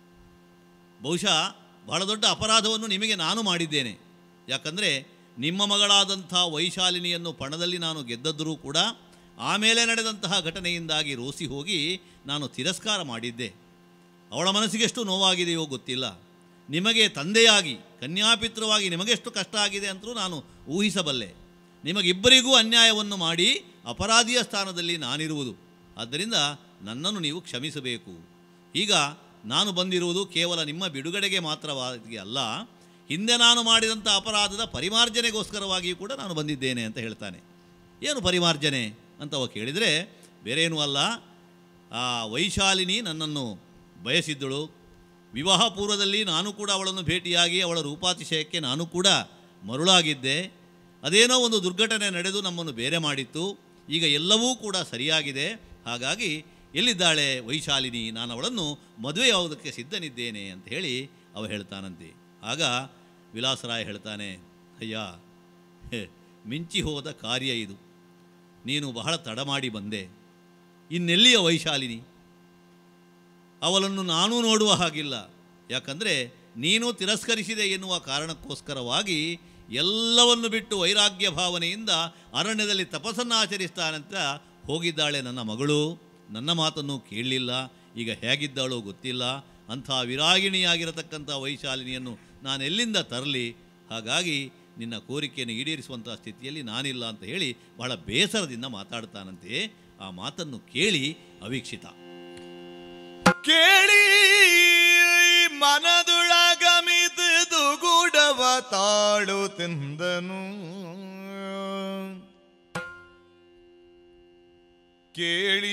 ಬಹುಶಃ ಬಹಳ ದೊಡ್ಡ ಅಪರಾಧವನ್ನು ನಿಮಗೆ ನಾನು ಮಾಡಿದ್ದೇನೆ. ಯಾಕಂದರೆ ನಿಮ್ಮ ಮಗಳಾದಂಥ ವೈಶಾಲಿನಿಯನ್ನು ಪಣದಲ್ಲಿ ನಾನು ಗೆದ್ದದ್ದರೂ ಕೂಡ ಆಮೇಲೆ ನಡೆದಂತಹ ಘಟನೆಯಿಂದಾಗಿ ರೋಸಿ ಹೋಗಿ ನಾನು ತಿರಸ್ಕಾರ ಮಾಡಿದ್ದೆ. ಅವಳ ಮನಸ್ಸಿಗೆಷ್ಟು ನೋವಾಗಿದೆಯೋ ಗೊತ್ತಿಲ್ಲ. ನಿಮಗೆ ತಂದೆಯಾಗಿ ಕನ್ಯಾಪಿತೃವಾಗಿ ನಿಮಗೆಷ್ಟು ಕಷ್ಟ ಆಗಿದೆ ಅಂತಲೂ ನಾನು ಊಹಿಸಬಲ್ಲೆ. ನಿಮಗಿಬ್ಬರಿಗೂ ಅನ್ಯಾಯವನ್ನು ಮಾಡಿ ಅಪರಾಧಿಯ ಸ್ಥಾನದಲ್ಲಿ ನಾನಿರುವುದು. ಆದ್ದರಿಂದ ನನ್ನನ್ನು ನೀವು ಕ್ಷಮಿಸಬೇಕು. ಈಗ ನಾನು ಬಂದಿರುವುದು ಕೇವಲ ನಿಮ್ಮ ಬಿಡುಗಡೆಗೆ ಮಾತ್ರವಾಗಿ ಅಲ್ಲ, ಹಿಂದೆ ನಾನು ಮಾಡಿದಂಥ ಅಪರಾಧದ ಪರಿಮಾರ್ಜನೆಗೋಸ್ಕರವಾಗಿಯೂ ಕೂಡ ನಾನು ಬಂದಿದ್ದೇನೆ ಅಂತ ಹೇಳ್ತಾನೆ. ಏನು ಪರಿಮಾರ್ಜನೆ ಅಂತ ಅವ ಕೇಳಿದರೆ ಬೇರೇನೂ ಅಲ್ಲ, ಆ ವೈಶಾಲಿನಿ ನನ್ನನ್ನು ಬಯಸಿದ್ದಳು. ವಿವಾಹ ಪೂರ್ವದಲ್ಲಿ ನಾನು ಕೂಡ ಅವಳನ್ನು ಭೇಟಿಯಾಗಿ ಅವಳ ರೂಪಾತಿಶಯಕ್ಕೆ ನಾನು ಕೂಡ ಮರುಳಾಗಿದ್ದೆ. ಅದೇನೋ ಒಂದು ದುರ್ಘಟನೆ ನಡೆದು ನಮ್ಮನ್ನು ಬೇರೆ ಮಾಡಿತ್ತು. ಈಗ ಎಲ್ಲವೂ ಕೂಡ ಸರಿಯಾಗಿದೆ. ಹಾಗಾಗಿ ಎಲ್ಲಿದ್ದಾಳೆ ವೈಶಾಲಿನಿ, ನಾನು ಅವಳನ್ನು ಮದುವೆಯಾಗುವುದಕ್ಕೆ ಸಿದ್ಧನಿದ್ದೇನೆ ಅಂತ ಹೇಳಿ ಅವ ಹೇಳ್ತಾನಂತೆ. ಆಗ ವಿಲಾಸರಾಯ ಹೇಳ್ತಾನೆ, ಅಯ್ಯ, ಮಿಂಚಿ ಹೋದ ಕಾರ್ಯ ಇದು. ನೀನು ಬಹಳ ತಡ ಮಾಡಿ ಬಂದೆ. ಇನ್ನೆಲ್ಲಿಯ ವೈಶಾಲಿನಿ? ಅವಳನ್ನು ನಾನೂ ನೋಡುವ ಹಾಗಿಲ್ಲ. ಯಾಕಂದರೆ ನೀನು ತಿರಸ್ಕರಿಸಿದೆ ಎನ್ನುವ ಕಾರಣಕ್ಕೋಸ್ಕರವಾಗಿ ಎಲ್ಲವನ್ನು ಬಿಟ್ಟು ವೈರಾಗ್ಯ ಭಾವನೆಯಿಂದ ಅರಣ್ಯದಲ್ಲಿ ತಪಸ್ಸನ್ನು ಆಚರಿಸ್ತಾನಂತ ಹೋಗಿದ್ದಾಳೆ ನನ್ನ ಮಗಳು. ನನ್ನ ಮಾತನ್ನು ಕೇಳಲಿಲ್ಲ. ಈಗ ಹೇಗಿದ್ದಾಳೋ ಗೊತ್ತಿಲ್ಲ. ಅಂಥ ವಿರಾಗಿಣಿಯಾಗಿರತಕ್ಕಂಥ ವೈಶಾಲಿನಿಯನ್ನು ನಾನು ಎಲ್ಲಿಂದ ತರಲಿ? ಹಾಗಾಗಿ ನಿನ್ನ ಕೋರಿಕೆಯನ್ನು ಈಡೇರಿಸುವಂಥ ಸ್ಥಿತಿಯಲ್ಲಿ ನಾನಿಲ್ಲ ಅಂತ ಹೇಳಿ ಬಹಳ ಬೇಸರದಿಂದ ಮಾತಾಡ್ತಾನಂತೆ. ಆ ಮಾತನ್ನು ಕೇಳಿ ಅವೀಕ್ಷಿತ ಕೇಳಿ ಮನದೊಳಗಮಿದು ಗುಡವ ತಾಳುತ್ತಿಂದನು. ಕೇಳಿ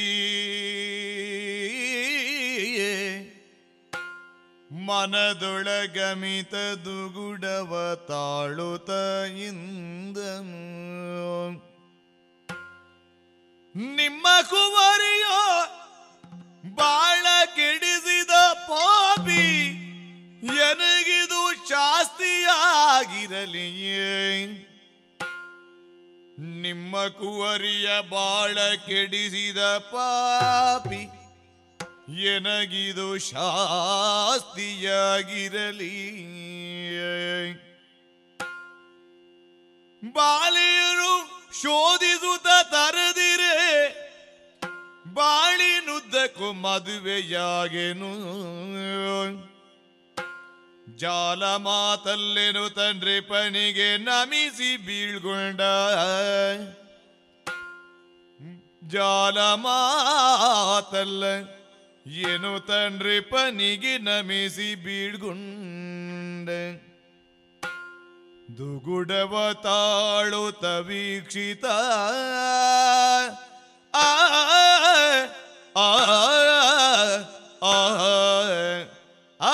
ಮನದೊಳಗಮಿತದು ಗುಡವ ತಾಳುತ್ತ ಇಂದನು. ನಿಮ್ಮ ಕುವರಿಯೋ ಬಾಳ ಕೆಡಿಸಿದ ಪಾಪಿ, ಎನಗಿದು ಶಾಸ್ತಿಯಾಗಿರಲಿಯೇ. ನಿಮ್ಮ ಕುವರಿಯ ಬಾಳ ಕೆಡಿಸಿದ ಪಾಪಿ, ಎನಗಿದು ಶಾಸ್ತಿಯಾಗಿರಲಿ. ಬಾಲಿಯರು ಶೋಧಿಸುತ್ತ ತರದಿರೆ ಬಾಳಿನುದ್ದಕ್ಕೂ ಮದುವೆಯಾಗೆನು. ಜಾಲ ಮಾತಲ್ಲೆನು ತಂಡ್ರಿ ಪನಿಗೆ ನಮಿಸಿ ಬೀಳ್ಗೊಂಡ. ಜಾಲ ಮಾತಲ್ಲ ಏನು ತಂಡ್ರಿ ಪನಿಗೆ ನಮಿಸಿ ಬೀಳ್ಗೊಂಡ. ದುಗುಡವ ತಾಳುತ್ತ ವೀಕ್ಷಿತ ಆ ಆ ಆ ಆ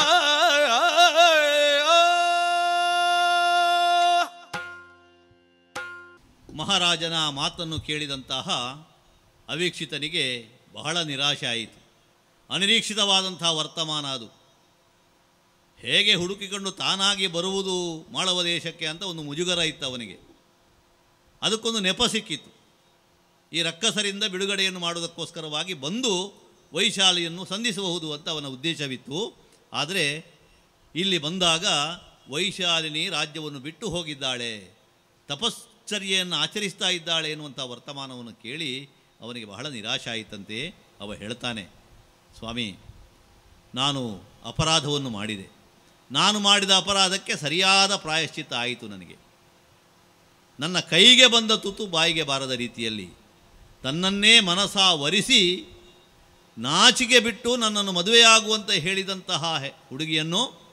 ಮಹಾರಾಜನ ಮಾತನ್ನು ಕೇಳಿದಂತಹ ಅವೀಕ್ಷಿತನಿಗೆ ಬಹಳ ನಿರಾಶೆ ಆಯಿತು. ಅನಿರೀಕ್ಷಿತವಾದಂಥ ವರ್ತಮಾನ ಅದು. ಹೇಗೆ ಹುಡುಕಿಕೊಂಡು ತಾನಾಗಿ ಬರುವುದು ಮಾಳವ ದೇಶಕ್ಕೆ ಅಂತ ಒಂದು ಮುಜುಗರ ಇತ್ತು ಅವನಿಗೆ. ಅದಕ್ಕೊಂದು ನೆಪ ಸಿಕ್ಕಿತ್ತು. ಈ ರಕ್ಕಸರಿಂದ ಬಿಡುಗಡೆಯನ್ನು ಮಾಡುವುದಕ್ಕೋಸ್ಕರವಾಗಿ ಬಂದು ವೈಶಾಲಿಯನ್ನು ಸಂಧಿಸಬಹುದು ಅಂತ ಅವನ ಉದ್ದೇಶವಿತ್ತು. ಆದರೆ ಇಲ್ಲಿ ಬಂದಾಗ ವೈಶಾಲಿನಿ ರಾಜ್ಯವನ್ನು ಬಿಟ್ಟು ಹೋಗಿದ್ದಾಳೆ, ತಪಶ್ಚರ್ಯೆಯನ್ನು ಆಚರಿಸ್ತಾ ಇದ್ದಾಳೆ ಎನ್ನುವಂಥ ವರ್ತಮಾನವನ್ನು ಕೇಳಿ ಅವನಿಗೆ ಬಹಳ ನಿರಾಶೆ ಆಯಿತಂತೆ. ಅವ ಹೇಳ್ತಾನೆ, ಸ್ವಾಮಿ, ನಾನು ಅಪರಾಧವನ್ನು ಮಾಡಿದೆ. ನಾನು ಮಾಡಿದ ಅಪರಾಧಕ್ಕೆ ಸರಿಯಾದ ಪ್ರಾಯಶ್ಚಿತ್ತ ಆಯಿತು. ನನಗೆ ನನ್ನ ಕೈಗೆ ಬಂದ ತುತ್ತು ಬಾಯಿಗೆ ಬಾರದ ರೀತಿಯಲ್ಲಿ ತನ್ನನ್ನೇ ಮನಸ ವರಿಸಿ ನಾಚಿಕೆ ಬಿಟ್ಟು ನನ್ನನ್ನು ಮದುವೆಯಾಗುವಂತೆ ಹೇಳಿದಂತಹ ಹುಡುಗಿಯನ್ನು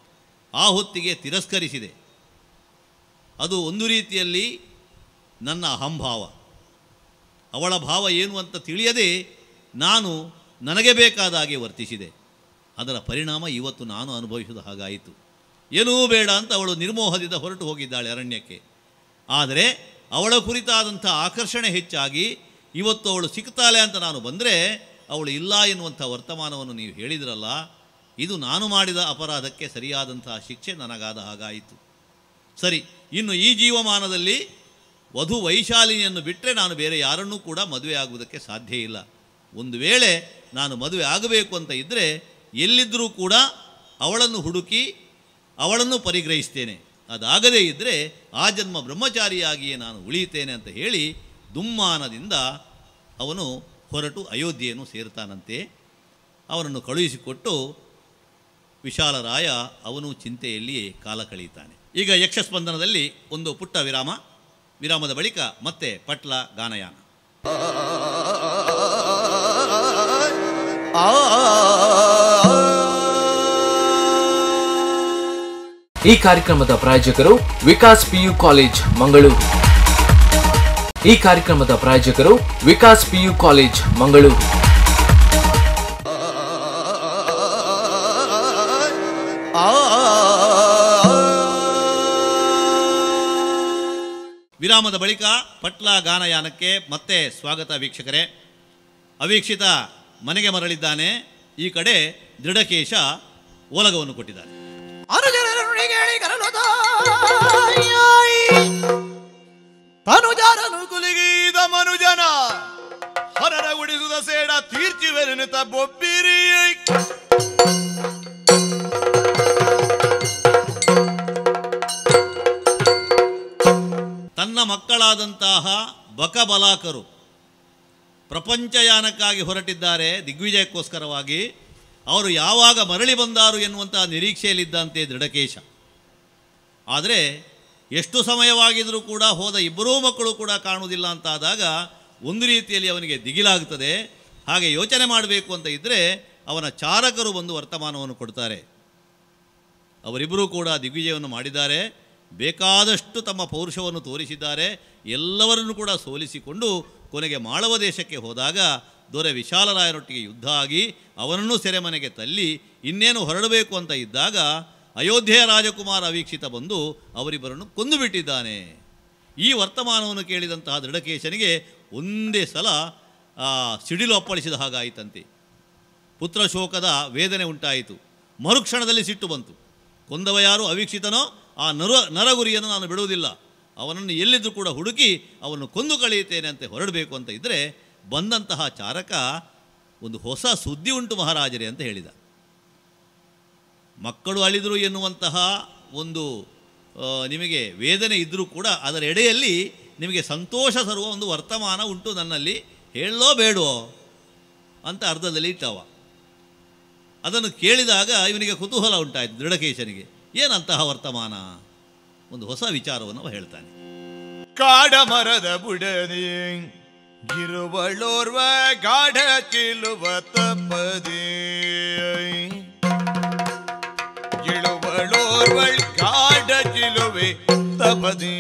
ಆ ಹೊತ್ತಿಗೆ ತಿರಸ್ಕರಿಸಿದೆ. ಅದು ಒಂದು ರೀತಿಯಲ್ಲಿ ನನ್ನ ಅಹಂಭಾವ. ಅವಳ ಭಾವ ಏನು ಅಂತ ತಿಳಿಯದೆ ನಾನು ನನಗೆ ಬೇಕಾದ ಹಾಗೆ ವರ್ತಿಸಿದೆ. ಅದರ ಪರಿಣಾಮ ಇವತ್ತು ನಾನು ಅನುಭವಿಸಿದ ಹಾಗಾಯಿತು. ಏನೂ ಬೇಡ ಅಂತ ಅವಳು ನಿರ್ಮೋಹದಿಂದ ಹೊರಟು ಹೋಗಿದ್ದಾಳೆ ಅರಣ್ಯಕ್ಕೆ. ಆದರೆ ಅವಳ ಕುರಿತಾದಂಥ ಆಕರ್ಷಣೆ ಹೆಚ್ಚಾಗಿ ಇವತ್ತು ಅವಳು ಸಿಗ್ತಾಳೆ ಅಂತ ನಾನು ಬಂದರೆ ಅವಳು ಇಲ್ಲ ಎನ್ನುವಂಥ ವರ್ತಮಾನವನ್ನು ನೀವು ಹೇಳಿದ್ರಲ್ಲ, ಇದು ನಾನು ಮಾಡಿದ ಅಪರಾಧಕ್ಕೆ ಸರಿಯಾದಂಥ ಶಿಕ್ಷೆ ನನಗಾದ ಹಾಗಾಯಿತು. ಸರಿ, ಇನ್ನು ಈ ಜೀವಮಾನದಲ್ಲಿ ವಧು ವೈಶಾಲಿನಿಯನ್ನು ಬಿಟ್ಟರೆ ನಾನು ಬೇರೆ ಯಾರನ್ನೂ ಕೂಡ ಮದುವೆ ಆಗುವುದಕ್ಕೆ ಸಾಧ್ಯ ಇಲ್ಲ. ಒಂದು ವೇಳೆ ನಾನು ಮದುವೆ ಆಗಬೇಕು ಅಂತ ಇದ್ದರೆ ಎಲ್ಲಿದ್ದರೂ ಕೂಡ ಅವಳನ್ನು ಹುಡುಕಿ ಅವಳನ್ನು ಪರಿಗ್ರಹಿಸ್ತೇನೆ. ಅದಾಗದೇ ಇದ್ದರೆ ಆ ಜನ್ಮ ಬ್ರಹ್ಮಚಾರಿಯಾಗಿಯೇ ನಾನು ಉಳಿಯುತ್ತೇನೆ ಅಂತ ಹೇಳಿ ದುಮ್ಮಾನದಿಂದ ಅವನು ಹೊರಟು ಅಯೋಧ್ಯೆಯನ್ನು ಸೇರ್ತಾನಂತೆ. ಅವನನ್ನು ಕಳುಹಿಸಿಕೊಟ್ಟು ವಿಶಾಲರಾಯ ಅವನು ಚಿಂತೆಯಲ್ಲಿಯೇ ಕಾಲ ಕಳೆಯುತ್ತಾನೆ. ಈಗ ಯಕ್ಷಸ್ಪಂದನದಲ್ಲಿ ಒಂದು ಪುಟ್ಟ ವಿರಾಮ. ವಿರಾಮದ ಬಳಿಕ ಮತ್ತೆ ಪಟ್ಲ ಗಾನಯಾನ. ಈ ಕಾರ್ಯಕ್ರಮದ ಪ್ರಾಯೋಜಕರು ವಿಕಾಸ್ ಪಿಯು ಕಾಲೇಜ್ ಮಂಗಳೂರು. ಈ ಕಾರ್ಯಕ್ರಮದ ಪ್ರಾಯೋಜಕರು ವಿಕಾಸ್ ಪಿಯು ಕಾಲೇಜ್ ಮಂಗಳೂರು. ವಿರಾಮದ ಬಳಿಕ ಪಟ್ಲ ಗಾನಯಾನಕ್ಕೆ ಮತ್ತೆ ಸ್ವಾಗತ ವೀಕ್ಷಕರೇ. ಅವೀಕ್ಷಿತ ಮನೆಗೆ ಮರಳಿದ್ದಾನೆ. ಈ ಕಡೆ ದೃಢಕೇಶ ಓಲಗವನ್ನು ಕೊಟ್ಟಿದ್ದಾನೆ. ತನುಜಾರನು ಕುಲಿಗೀದ ಮನುಜನ ಹರರ ಉಡಿಸುದ ಸೇಡ ತೀರ್ಚಿವೆನುತ ಬೊಬ್ಬಿರಿ. ತನ್ನ ಮಕ್ಕಳಾದಂತಹ ಬಕಬಲಾಕರು ಪ್ರಪಂಚಯಾನಕ್ಕಾಗಿ ಹೊರಟಿದ್ದಾರೆ ದಿಗ್ವಿಜಯಕ್ಕೋಸ್ಕರವಾಗಿ. ಅವರು ಯಾವಾಗ ಮರಳಿ ಬಂದಾರು ಎನ್ನುವಂತಹ ನಿರೀಕ್ಷೆಯಲ್ಲಿದ್ದಂತೆ ದೃಢಕೇಶ. ಆದರೆ ಎಷ್ಟು ಸಮಯವಾಗಿದ್ದರೂ ಕೂಡ ಹೋದ ಇಬ್ಬರೂ ಮಕ್ಕಳು ಕೂಡ ಕಾಣುವುದಿಲ್ಲ ಅಂತಾದಾಗ ಒಂದು ರೀತಿಯಲ್ಲಿ ಅವನಿಗೆ ದಿಗಿಲಾಗುತ್ತದೆ. ಹಾಗೆ ಯೋಚನೆ ಮಾಡಬೇಕು ಅಂತ ಇದ್ದರೆ ಅವನ ಚಾರಕರು ಬಂದು ವರ್ತಮಾನವನ್ನು ಕೊಡ್ತಾರೆ. ಅವರಿಬ್ಬರೂ ಕೂಡ ದಿಗ್ವಿಜಯವನ್ನು ಮಾಡಿದ್ದಾರೆ, ಬೇಕಾದಷ್ಟು ತಮ್ಮ ಪೌರುಷವನ್ನು ತೋರಿಸಿದ್ದಾರೆ. ಎಲ್ಲವರನ್ನು ಕೂಡ ಸೋಲಿಸಿಕೊಂಡು ಕೊನೆಗೆ ಮಾಳವ ದೇಶಕ್ಕೆ ಹೋದಾಗ ದೊರೆ ವಿಶಾಲರಾಯರೊಟ್ಟಿಗೆ ಯುದ್ಧ ಆಗಿ ಅವನನ್ನು ಸೆರೆಮನೆಗೆ ತಳ್ಳಿ ಇನ್ನೇನು ಹೊರಡಬೇಕು ಅಂತ ಇದ್ದಾಗ ಅಯೋಧ್ಯೆಯ ರಾಜಕುಮಾರ ಅವೀಕ್ಷಿತ ಬಂದು ಅವರಿಬ್ಬರನ್ನು ಕೊಂದು ಬಿಟ್ಟಿದ್ದಾನೆ. ಈ ವರ್ತಮಾನವನ್ನು ಕೇಳಿದಂತಹ ದೃಢಕೇಶನಿಗೆ ಒಂದೇ ಸಲ ಸಿಡಿಲು ಅಪ್ಪಳಿಸಿದ ಹಾಗಾಯಿತಂತೆ. ಪುತ್ರ ಶೋಕದ ವೇದನೆ ಉಂಟಾಯಿತು. ಮರುಕ್ಷಣದಲ್ಲಿ ಸಿಟ್ಟು ಬಂತು. ಕೊಂದವ ಯಾರು ಅವೀಕ್ಷಿತನೋ ಆ ನರಗುರಿಯನ್ನು ನಾನು ಬಿಡುವುದಿಲ್ಲ, ಅವನನ್ನು ಎಲ್ಲಿದ್ದರೂ ಕೂಡ ಹುಡುಕಿ ಅವನು ಕೊಂದು ಕಳೆಯುತ್ತೇನೆ ಅಂತ ಹೊರಡಬೇಕು ಅಂತ ಇದ್ದರೆ ಬಂದಂತಹ ಚಾರಕ ಒಂದು ಹೊಸ ಸುದ್ದಿ ಉಂಟು ಮಹಾರಾಜರೇ ಅಂತ ಹೇಳಿದ. ಮಕ್ಕಳು ಅಳಿದರು ಎನ್ನುವಂತಹ ಒಂದು ನಿಮಗೆ ವೇದನೆ ಇದ್ದರೂ ಕೂಡ ಅದರ ಎಡೆಯಲ್ಲಿ ನಿಮಗೆ ಸಂತೋಷ ತರುವ ಒಂದು ವರ್ತಮಾನ ಉಂಟು ನನ್ನಲ್ಲಿ, ಹೇಳೋ ಬೇಡೋ ಅಂತ ಅರ್ಧದಲ್ಲಿ ಇಟ್ಟವ. ಅದನ್ನು ಕೇಳಿದಾಗ ಇವನಿಗೆ ಕುತೂಹಲ ಉಂಟಾಯಿತು ದೃಢಕೇಶನಿಗೆ. ಏನಂತಹ ವರ್ತಮಾನ? ಒಂದು ಹೊಸ ವಿಚಾರವನ್ನು ಹೇಳ್ತಾನೆ. ಕಾಡ ಮರದ ಬುಡದಿ ಇರುವಳೋರ್ವ ಗಾಢ ಚಿಲುವ ತಪ್ಪದಿ ಇಳುವಳೋರ್ವಳ್ ಗಾಢ ಚಿಲುವೆ ತಪದಿ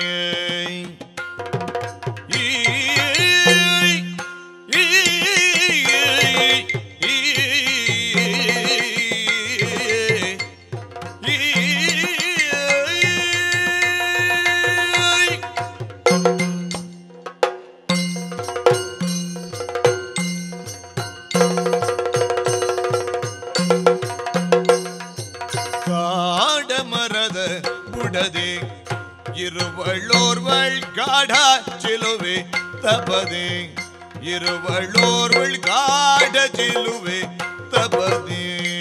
ಇರುವಳೋರ್ವಳ್ ಗಾಢ ಚಿಲುವೆ ತಪದೆ ಇರುವಳೋರ್ವಳ್ ಗಾಢ ಚಿಲುವೆ ತಪದೆ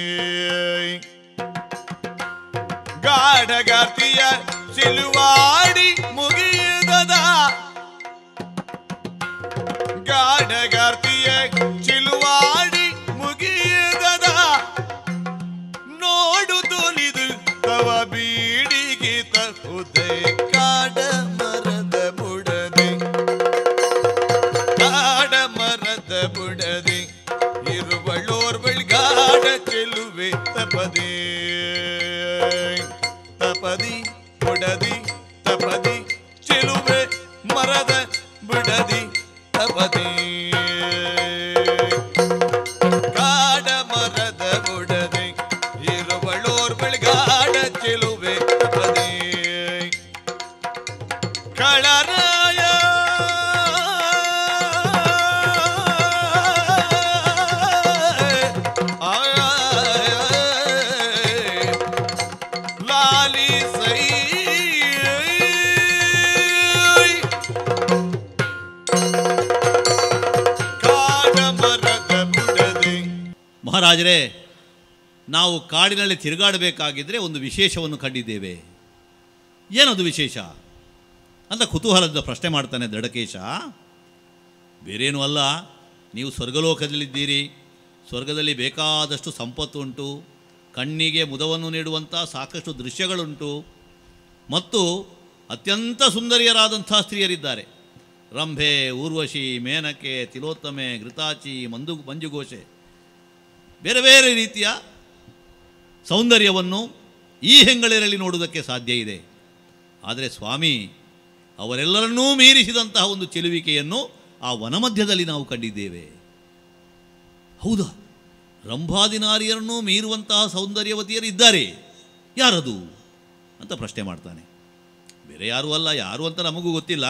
ಗಾಢಗಾರ್ತಿಯ ಸಿಲುವಾಡಿ ಮುಗಿಯುವುದದ ಗಾಢಗಾರ್ತಿಯ ಚಿಲುವಾಡಿ ಮುಗಿಯುವುದದ ನೋಡು ತೊಲಿದು ತವ ಬೀಡಿಗೆ ತಹುದೆ ಕಾಡ ಮರದ ಬುಡದೆ ಇರುವಳೋರ್ವಳ್ ಗಾಢ ಚೆಲುವೆ ತಪದೆ ಬುಡದಿ ತಪದಿ ಚೆಲುವೆ ಮರದ ಬುಡದಿ ತಪದಿ ಕಾಡ ಮರದ ಬುಡದಿ ಇರುವಳೋರ್ ಬೆಳಗಾಡ ಚೆಲುವೆ ತಪದಿ ಕಳರಾಯ ಲಾಲಿ ಸೈ ಕಾಡ ಮರದ ಬುಡದಿ. ಮಹಾರಾಜರೇ, ನಾವು ಕಾಡಿನಲ್ಲಿ ತಿರುಗಾಡಬೇಕಾಗಿದ್ದರೆ ಒಂದು ವಿಶೇಷವನ್ನು ಕಂಡಿದ್ದೇವೆ. ಏನದು ವಿಶೇಷ ಅಂತ ಕುತೂಹಲದ ಪ್ರಶ್ನೆ ಮಾಡ್ತಾನೆ ದೃಢಕೇಶ. ಬೇರೇನೂ ಅಲ್ಲ, ನೀವು ಸ್ವರ್ಗಲೋಕದಲ್ಲಿದ್ದೀರಿ. ಸ್ವರ್ಗದಲ್ಲಿ ಬೇಕಾದಷ್ಟು ಸಂಪತ್ತು ಉಂಟು, ಕಣ್ಣಿಗೆ ಮುದವನ್ನು ನೀಡುವಂಥ ಸಾಕಷ್ಟು ದೃಶ್ಯಗಳುಂಟು, ಮತ್ತು ಅತ್ಯಂತ ಸುಂದರಿಯರಾದಂಥ ಸ್ತ್ರೀಯರಿದ್ದಾರೆ. ರಂಭೆ, ಊರ್ವಶಿ, ಮೇನಕೆ, ತಿಲೋತ್ತಮೆ, ಘೃತಾಚಿ, ಮಂಜುಘೋಷೆ, ಬೇರೆ ಬೇರೆ ರೀತಿಯ ಸೌಂದರ್ಯವನ್ನು ಈ ಹೆಂಗಳಿರಲ್ಲಿ ನೋಡುವುದಕ್ಕೆ ಸಾಧ್ಯ ಇದೆ. ಆದರೆ ಸ್ವಾಮಿ, ಅವರೆಲ್ಲರನ್ನೂ ಮೀರಿಸಿದಂತಹ ಒಂದು ಚೆಲುವಿಕೆಯನ್ನು ಆ ವನಮಧ್ಯದಲ್ಲಿ ನಾವು ಕಂಡಿದ್ದೇವೆ. ಹೌದಾ? ರಂಭಾದಿನಾರಿಯರನ್ನೂ ಮೀರುವಂತಹ ಸೌಂದರ್ಯವತಿಯರು ಇದ್ದಾರೆ. ಯಾರದು ಅಂತ ಪ್ರಶ್ನೆ ಮಾಡ್ತಾನೆ. ಬೇರೆ ಯಾರೂ ಅಲ್ಲ, ಯಾರು ಅಂತ ನಮಗೂ ಗೊತ್ತಿಲ್ಲ.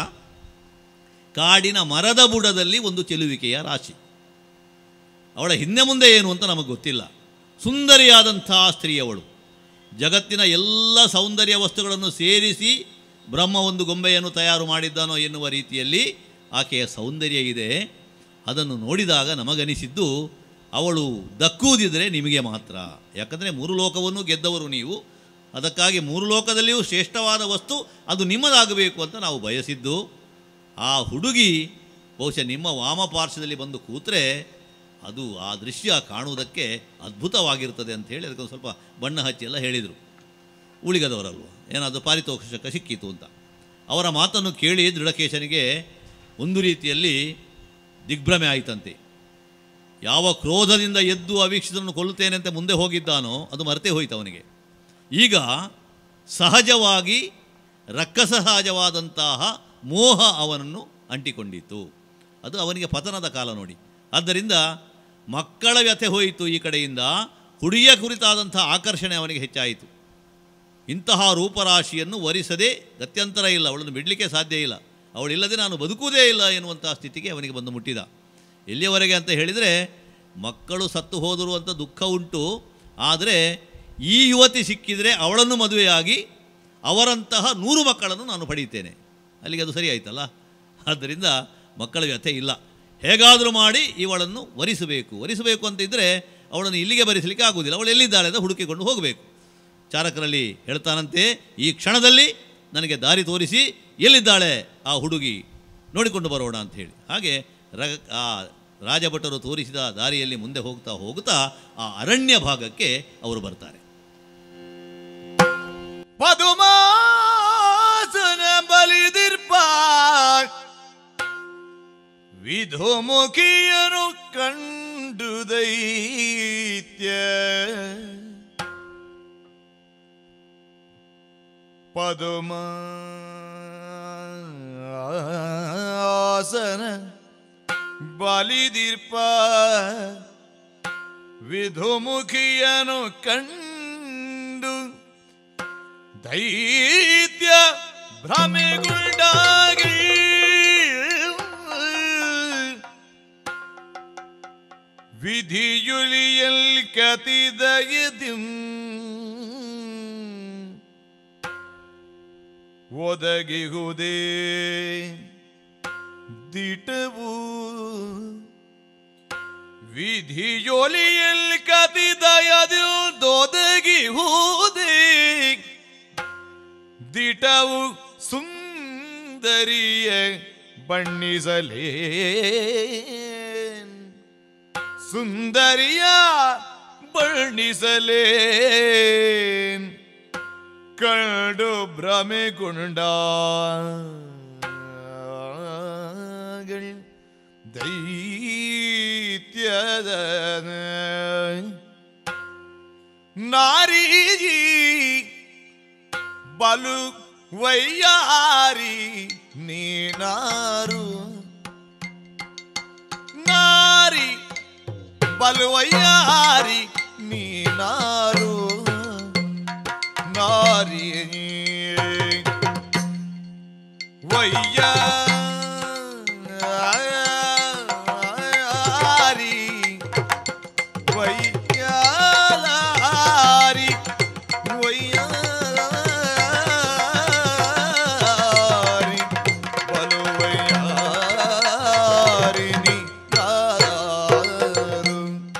ಕಾಡಿನ ಮರದ ಬುಡದಲ್ಲಿ ಒಂದು ಚೆಲುವಿಕೆಯ ರಾಶಿ. ಅವಳ ಹಿಂದೆ ಮುಂದೆ ಏನು ಅಂತ ನಮಗೆ ಗೊತ್ತಿಲ್ಲ. ಸುಂದರಿಯಾದಂಥ ಸ್ತ್ರೀಯವಳು. ಜಗತ್ತಿನ ಎಲ್ಲ ಸೌಂದರ್ಯ ವಸ್ತುಗಳನ್ನು ಸೇರಿಸಿ ಬ್ರಹ್ಮ ಒಂದು ಗೊಂಬೆಯನ್ನು ತಯಾರು ಮಾಡಿದ್ದಾನೋ ಎನ್ನುವ ರೀತಿಯಲ್ಲಿ ಆಕೆಯ ಸೌಂದರ್ಯ ಇದೆ. ಅದನ್ನು ನೋಡಿದಾಗ ನಮಗನಿಸಿದ್ದು, ಅವಳು ದಕ್ಕುವುದಿದ್ದರೆ ನಿಮಗೆ ಮಾತ್ರ. ಯಾಕಂದರೆ ಮೂರು ಲೋಕವನ್ನು ಗೆದ್ದವರು ನೀವು. ಅದಕ್ಕಾಗಿ ಮೂರು ಲೋಕದಲ್ಲಿಯೂ ಶ್ರೇಷ್ಠವಾದ ವಸ್ತು ಅದು ನಿಮ್ಮದಾಗಬೇಕು ಅಂತ ನಾವು ಬಯಸಿದ್ದು. ಆ ಹುಡುಗಿ ಬಹುಶಃ ನಿಮ್ಮ ವಾಮಪಾರ್ಶ್ವದಲ್ಲಿ ಬಂದು ಕೂತ್ರೆ ಅದು ಆ ದೃಶ್ಯ ಕಾಣುವುದಕ್ಕೆ ಅದ್ಭುತವಾಗಿರ್ತದೆ ಅಂತ ಹೇಳಿ ಅದಕ್ಕೊಂದು ಸ್ವಲ್ಪ ಬಣ್ಣ ಹಚ್ಚಿ ಎಲ್ಲ ಹೇಳಿದರು. ಉಳಿಗದವರಲ್ವ, ಏನಾದರೂ ಪಾರಿತೋಷಕ ಸಿಕ್ಕಿತು ಅಂತ. ಅವರ ಮಾತನ್ನು ಕೇಳಿ ದೃಢಕೇಶನಿಗೆ ಒಂದು ರೀತಿಯಲ್ಲಿ ದಿಗ್ಭ್ರಮೆ ಆಯಿತಂತೆ. ಯಾವ ಕ್ರೋಧದಿಂದ ಎದ್ದು ಅವೀಕ್ಷಿತನನ್ನು ಕೊಲ್ಲುತ್ತೇನೆ ಅಂತ ಮುಂದೆ ಹೋಗಿದ್ದಾನೋ ಅದು ಮರೆತೇ ಹೋಯಿತು ಅವನಿಗೆ. ಈಗ ಸಹಜವಾಗಿ ರಕ್ಕಸಹಜವಾದಂತಹ ಮೋಹ ಅವನನ್ನು ಅಂಟಿಕೊಂಡಿತ್ತು. ಅದು ಅವನಿಗೆ ಪತನದ ಕಾಲ ನೋಡಿ. ಆದ್ದರಿಂದ ಮಕ್ಕಳ ವ್ಯಥೆ ಹೋಯಿತು ಈ ಕಡೆಯಿಂದ. ಹುಡುಗಿಯ ಕುರಿತಾದಂಥ ಆಕರ್ಷಣೆ ಅವನಿಗೆ ಹೆಚ್ಚಾಯಿತು. ಇಂತಹ ರೂಪರಾಶಿಯನ್ನು ವರಿಸದೆ ಗತ್ಯಂತರ ಇಲ್ಲ, ಅವಳನ್ನು ಬಿಡಲಿಕ್ಕೆ ಸಾಧ್ಯ ಇಲ್ಲ, ಅವಳಿಲ್ಲದೆ ನಾನು ಬದುಕುವುದೇ ಇಲ್ಲ ಎನ್ನುವಂಥ ಸ್ಥಿತಿಗೆ ಅವನಿಗೆ ಬಂದು ಮುಟ್ಟಿದ. ಎಲ್ಲಿಯವರೆಗೆ ಅಂತ ಹೇಳಿದರೆ, ಮಕ್ಕಳು ಸತ್ತು ಹೋದರು ಅಂತ ದುಃಖ ಉಂಟು, ಆದರೆ ಈ ಯುವತಿ ಸಿಕ್ಕಿದರೆ ಅವಳನ್ನು ಮದುವೆಯಾಗಿ ಅವರಂತಹ 100 ಮಕ್ಕಳನ್ನು ನಾನು ಪಡೀತೇನೆ. ಅಲ್ಲಿಗೆ ಅದು ಸರಿ ಆಯ್ತಲ್ಲ. ಆದ್ದರಿಂದ ಮಕ್ಕಳ ವ್ಯಥೆ ಇಲ್ಲ. ಹೇಗಾದರೂ ಮಾಡಿ ಇವಳನ್ನು ವರಿಸಬೇಕು ಅಂತ ಇದ್ದರೆ ಅವಳನ್ನು ಇಲ್ಲಿಗೆ ಬರಿಸಲಿಕ್ಕೆ ಆಗುವುದಿಲ್ಲ. ಅವಳು ಎಲ್ಲಿದ್ದಾಳೆ ಅಂತ ಹುಡುಕಿಕೊಂಡು ಹೋಗಬೇಕು. ಚಾರಕರಲ್ಲಿ ಹೇಳ್ತಾನಂತೆ, ಈ ಕ್ಷಣದಲ್ಲಿ ನನಗೆ ದಾರಿ ತೋರಿಸಿ, ಎಲ್ಲಿದ್ದಾಳೆ ಆ ಹುಡುಗಿ ನೋಡಿಕೊಂಡು ಬರೋಣ ಅಂತ ಹೇಳಿ. ಹಾಗೆ ಆ ರಾಜಭಟರು ತೋರಿಸಿದ ದಾರಿಯಲ್ಲಿ ಮುಂದೆ ಹೋಗ್ತಾ ಆ ಅರಣ್ಯ ಭಾಗಕ್ಕೆ ಅವರು ಬರ್ತಾರೆ. ಪದುಮಾಸನ ಬಲಿದಿರ್ಪ ವಿಧುಮುಖಿಯನು ಕಂಡು ದೈತ್ಯ ಪದುಮಾಸನ ಬಲಿದಿರ್ಪ ವಿಧುಮುಖಿಯನು ಕಂಡು ದೈತ್ಯ ಭ್ರಮೆಗುಂಡಾಗಿ ವಿಧಿಯುಲಿಯಲ್ ಕತಿದಯದಿಂ ಒದಗಿಹುದೇ ದಿಟವು ವಿಧಿಯೊಲಿಯಲ್ ಕತಿದಯದಿಲ್ ದೊದಗಿಹುದೇ ದಿಟವು ಸುಂದರಿಯ ಬಣ್ಣಿಸಲೇ ಸುಂದರಿಯ ಬಣ್ಣಿಸಲೇ ಕಂಡು ಭ್ರಮೆಗೊಂಡ ದೈತ್ಯದ ನಾರಿ ಬಲು ವಯ್ಯಾರಿ ನೀನಾರು ನಾರಿ ಬಲು ವಯ್ಯಾರಿ ನೀನಾರು ನಾರಿ ವಯ್ಯಾರಿ ವಯ್ಯಾಲಾರಿ ವಯ್ಯಾರಿ ಬಲು ವಯ್ಯಾರಿ ನೀನಾರು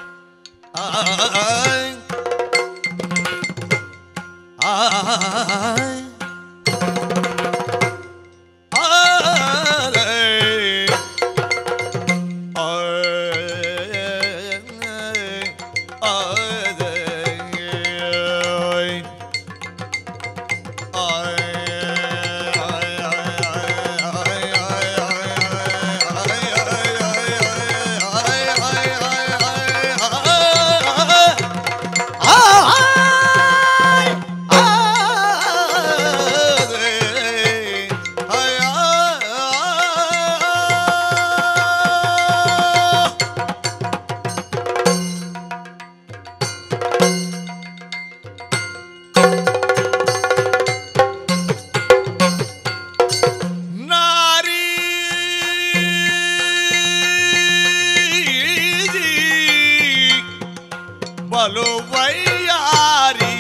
ಬಲು ವಯ್ಯಾರಿ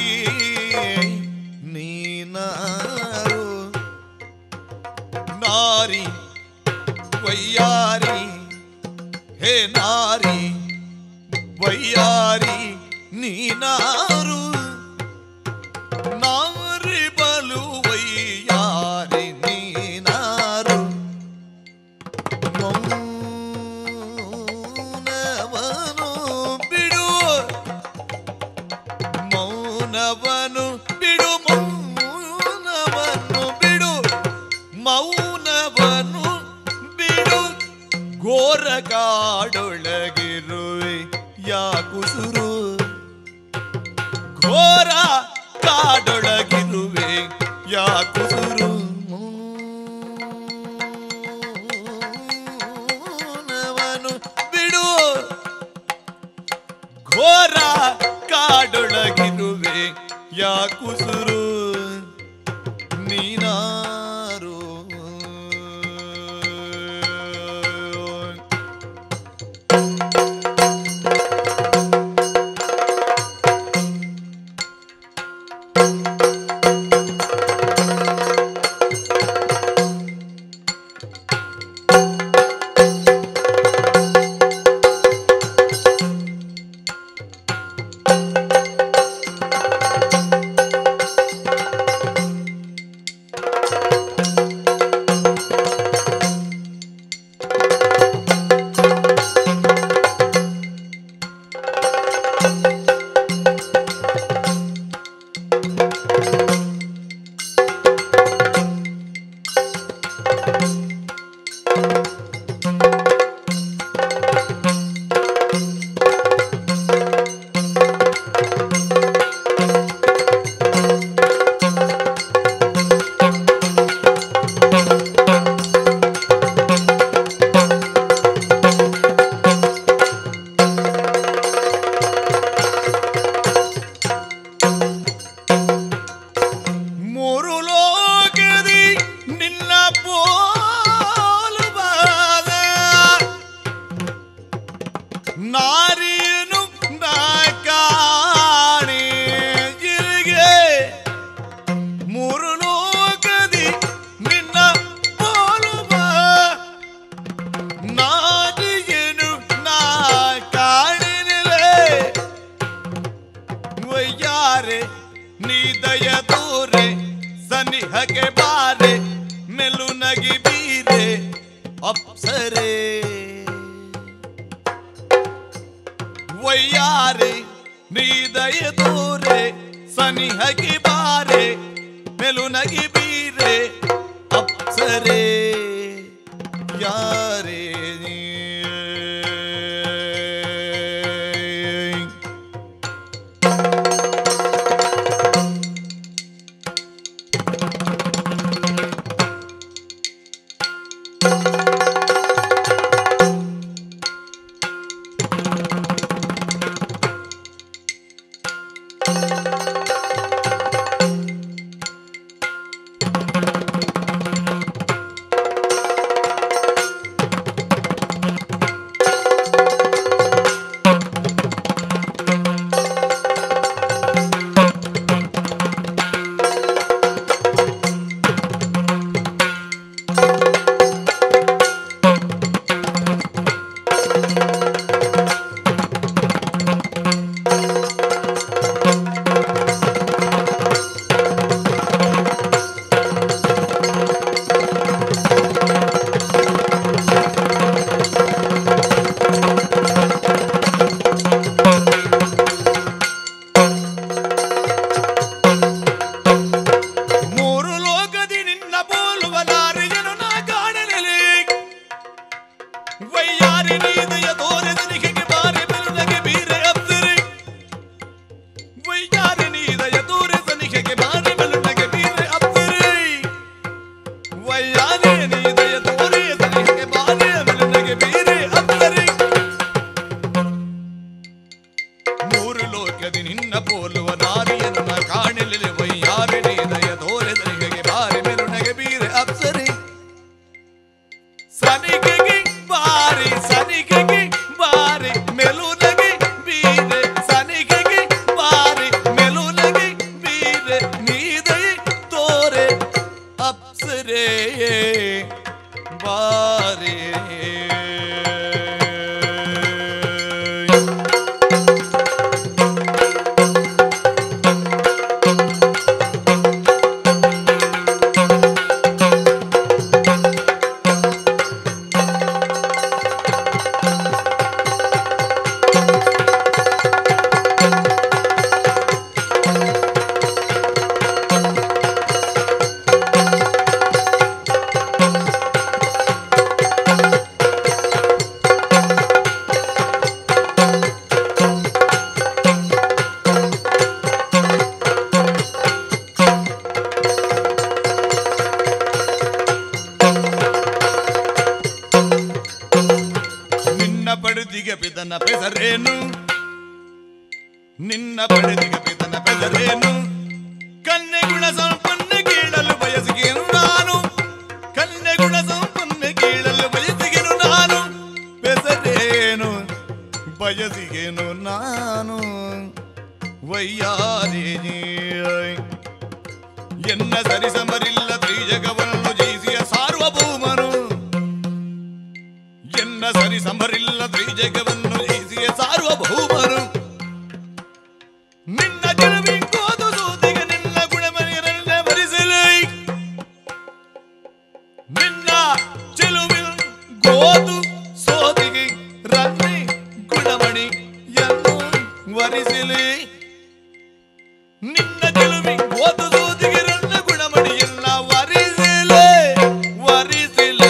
ನೀನಾರು ನಾರಿ ವಯ್ಯಾರಿ ಹೇ ನಾರಿ ವಯ್ಯಾರಿ ನೀನಾರು ನಾರಿ ಬಲು ವಯ್ಯಾರಿ ನೀನಾರು ಮೌನವನು ಬಿಡು ಮೌನವನು ಬಿಡು ಮೌನವನು ಬಿಡು ಮೌನವನು ಬಿಡು ಘೋರ ಕಾಡೊಳಗಿರುವೆ ಯಾಕುಸುರು ಘೋರ ಕಾಡೊಳಗಿರುವೆ ಯಾಕುಸುರು ಮೌನವನು ಬಿಡು ಘೋರ ಕಾಡೊಳಗಿರುವೆ ಯಾಕುಸುರು ನೀನಾರು ನಾರಿಯನು ಕಾಣೆ ಜಿರಿಗೆ ಮೂರು ಲೋಕದಿ ನಿನ್ನ ಪೋಲುವ ನಾರಿಯನು ಕಾಣಿನಿಲೆ ವಯ್ಯಾರೆ ನೀ ದಯ ತೋರೆ ಸನಿಹಗೆ ಬಾರೆ ಮೆಲು ನಗಿ ಬೀರೆ ಅಪ್ಸರೆ ವಯ್ಯಾರೆ ನೀ ದಯ ತೋರೆ ಸನಿಹಗೆ ಬಾರೆ ಮೆಲು ನಗಿ ಬೀರೆ ಅಪ್ಸರೆ ಯಾರೇ ವಯ್ಯಾರೆ ನೀ ದಯ ತೋರೆ ಸನಿಹಗೆ ಬಾರೆ ಮೆಲುನಗೆ ಬೀರೆ ಅಪ್ಸರೆ ಮೂರು ಲೋಕದಿ ನಿನ್ನ ಪೋಲುವ ನಾರಿಯನ್ನ ಕಾಣಲಿಲ್ಲ ವಯ್ಯಾರೆ ನೀ ದಯ ತೋರೆ ಸನಿಹಗೆ ಬಾರೆ ಮೆಲುನಗೆ ಬೀರೆ ಅಪ್ಸರೆ ಸನಿಗೆಗೆ ಬಾರೆ ಸನಿಗೆಗೆ ಬಾರೆ ಮೆಲುನಗೆ ಬೀರೆ ಸನಿಗೆಗೆ ಬಾರೆ ಮೆಲುನಗೆ ಬೀರೆ ನೀ ದಯ ತೋರೆ ಅಪ್ಸರೆ ಬಾರೆ ಪಡೆದಿಗೆ ಪಿತನ ಪೆಸರೇನು ನಿನ್ನ ಪಡೆದಿಗೆ ಪಿತನ ಪೆಸರೇನು ಕನ್ನೆಗುಣ ಸಂಪನ್ನ ಕೀಳಲು ಬಯಸಿಗೆನು ನಾನು ಕನ್ನೆಗುಣ ಸಂಪನ್ನ ಕೀಳಲು ಬಯಸಿಗೆನು ನಾನು ಪೆಸರೇನು ಬಯಸಿಗೆನು ನಾನು ವಯ್ಯಾರಿ ಎನ್ನ ಸರಿಸಮರಿಲ್ಲ ತ್ರಿಜಗವನ್ನು ಜಯಿಸಿಯ ಸಾರ್ವಭೌಮನು ಎನ್ನ ಸರಿ ಸಂಬರಿಲ್ಲ ತ್ರಿಜಗವನ್ನು ಜಯಿಸಿಯ ಸಾರ್ವಭೌಮನು ನಿನ್ನ ಜಲವಿಂಗೋದು ಸೋದಿಗೆ ನಿನ್ನ ಗುಣಮಣಿರನ್ನ ಭರಿಸಲಿ ನಿನ್ನ ಚೆಲುವಿನ ಗೋದು ಸೋದಿಗೆ ರನ್ನಿ ಗುಣಮಣಿಯನ್ನು ವರಿಸಲಿ ನಿನ್ನ ಚೆಲುವಿ ಗೋದು ಸೋದಿಗೆ ರನ್ನ ಗುಣಮಣಿಯನ್ನ ವರಿಸಲಿ ವರಿಸಲಿ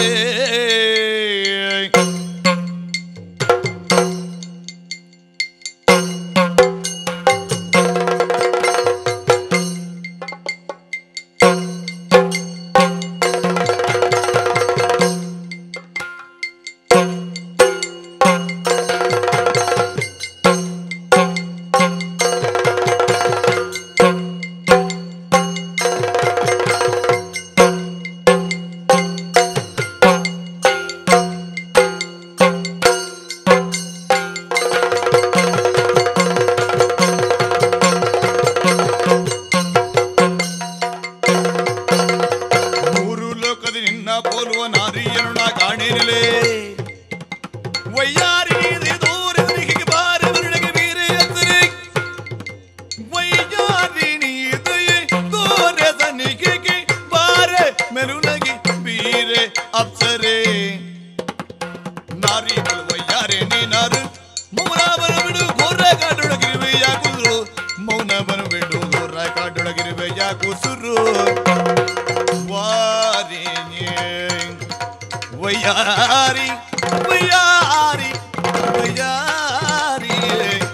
ವಯ್ಯಾರಿ ವಯ್ಯಾರಿ ವಯ್ಯಾರಿ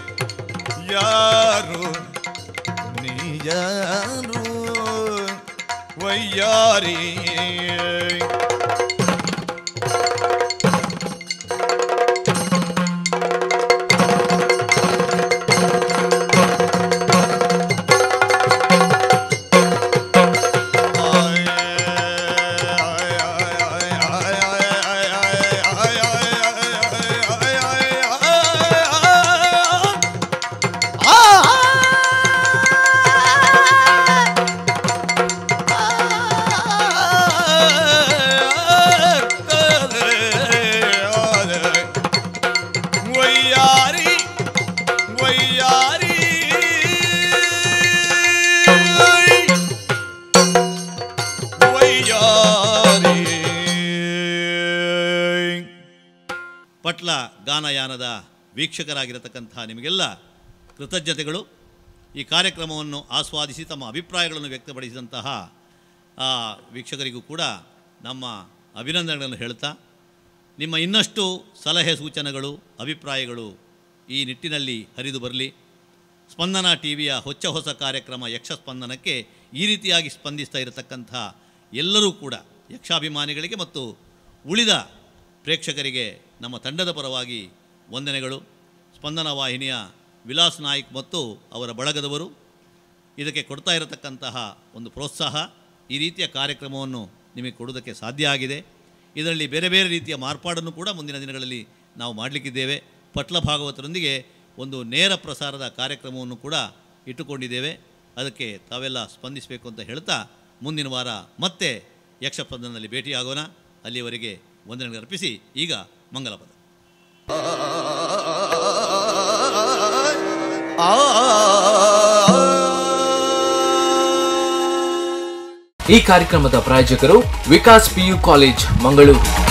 ಯಾರು ನೀ ಯಾರು ವಯ್ಯಾರಿ ಪಟ್ಲ ಗಾನಯಾನದ ವೀಕ್ಷಕರಾಗಿರತಕ್ಕಂಥ ನಿಮಗೆಲ್ಲ ಕೃತಜ್ಞತೆಗಳು. ಈ ಕಾರ್ಯಕ್ರಮವನ್ನು ಆಸ್ವಾದಿಸಿ ತಮ್ಮ ಅಭಿಪ್ರಾಯಗಳನ್ನು ವ್ಯಕ್ತಪಡಿಸಿದಂತಹ ವೀಕ್ಷಕರಿಗೂ ಕೂಡ ನಮ್ಮ ಅಭಿನಂದನೆಗಳನ್ನು ಹೇಳ್ತಾ, ನಿಮ್ಮ ಇನ್ನಷ್ಟು ಸಲಹೆ ಸೂಚನೆಗಳು ಅಭಿಪ್ರಾಯಗಳು ಈ ನಿಟ್ಟಿನಲ್ಲಿ ಹರಿದು ಬರಲಿ. ಸ್ಪಂದನ ಟಿವಿಯ ಹೊಸ ಕಾರ್ಯಕ್ರಮ ಯಕ್ಷ ಸ್ಪಂದನಕ್ಕೆ ಈ ರೀತಿಯಾಗಿ ಸ್ಪಂದಿಸ್ತಾ ಇರತಕ್ಕಂಥ ಎಲ್ಲರೂ ಕೂಡ ಯಕ್ಷಾಭಿಮಾನಿಗಳಿಗೆ ಮತ್ತು ಉಳಿದ ಪ್ರೇಕ್ಷಕರಿಗೆ ನಮ್ಮ ತಂಡದ ಪರವಾಗಿ ವಂದನೆಗಳು. ಸ್ಪಂದನ ವಾಹಿನಿಯ ವಿಲಾಸ್ ನಾಯ್ಕ್ ಮತ್ತು ಅವರ ಬಳಗದವರು ಇದಕ್ಕೆ ಕೊಡ್ತಾ ಇರತಕ್ಕಂತಹ ಒಂದು ಪ್ರೋತ್ಸಾಹ, ಈ ರೀತಿಯ ಕಾರ್ಯಕ್ರಮವನ್ನು ನಿಮಗೆ ಕೊಡುವುದಕ್ಕೆ ಸಾಧ್ಯ ಆಗಿದೆ. ಇದರಲ್ಲಿ ಬೇರೆ ಬೇರೆ ರೀತಿಯ ಮಾರ್ಪಾಡನ್ನು ಕೂಡ ಮುಂದಿನ ದಿನಗಳಲ್ಲಿ ನಾವು ಮಾಡಲಿಕ್ಕಿದ್ದೇವೆ. ಪಟ್ಲ ಭಾಗವತರೊಂದಿಗೆ ಒಂದು ನೇರ ಪ್ರಸಾರದ ಕಾರ್ಯಕ್ರಮವನ್ನು ಕೂಡ ಇಟ್ಟುಕೊಂಡಿದ್ದೇವೆ. ಅದಕ್ಕೆ ತಾವೆಲ್ಲ ಸ್ಪಂದಿಸಬೇಕು ಅಂತ ಹೇಳ್ತಾ ಮುಂದಿನ ವಾರ ಮತ್ತೆ ಯಕ್ಷಸ್ಪಂದನದಲ್ಲಿ ಭೇಟಿಯಾಗೋಣ. ಅಲ್ಲಿಯವರೆಗೆ ವಂದನೆಗಳು ಅರ್ಪಿಸಿ ಈಗ ಮಂಗಲಪದ. ಈ ಕಾರ್ಯಕ್ರಮದ ಪ್ರಾಯೋಜಕರು ವಿಕಾಸ್ PU ಕಾಲೇಜ್ ಮಂಗಳೂರು.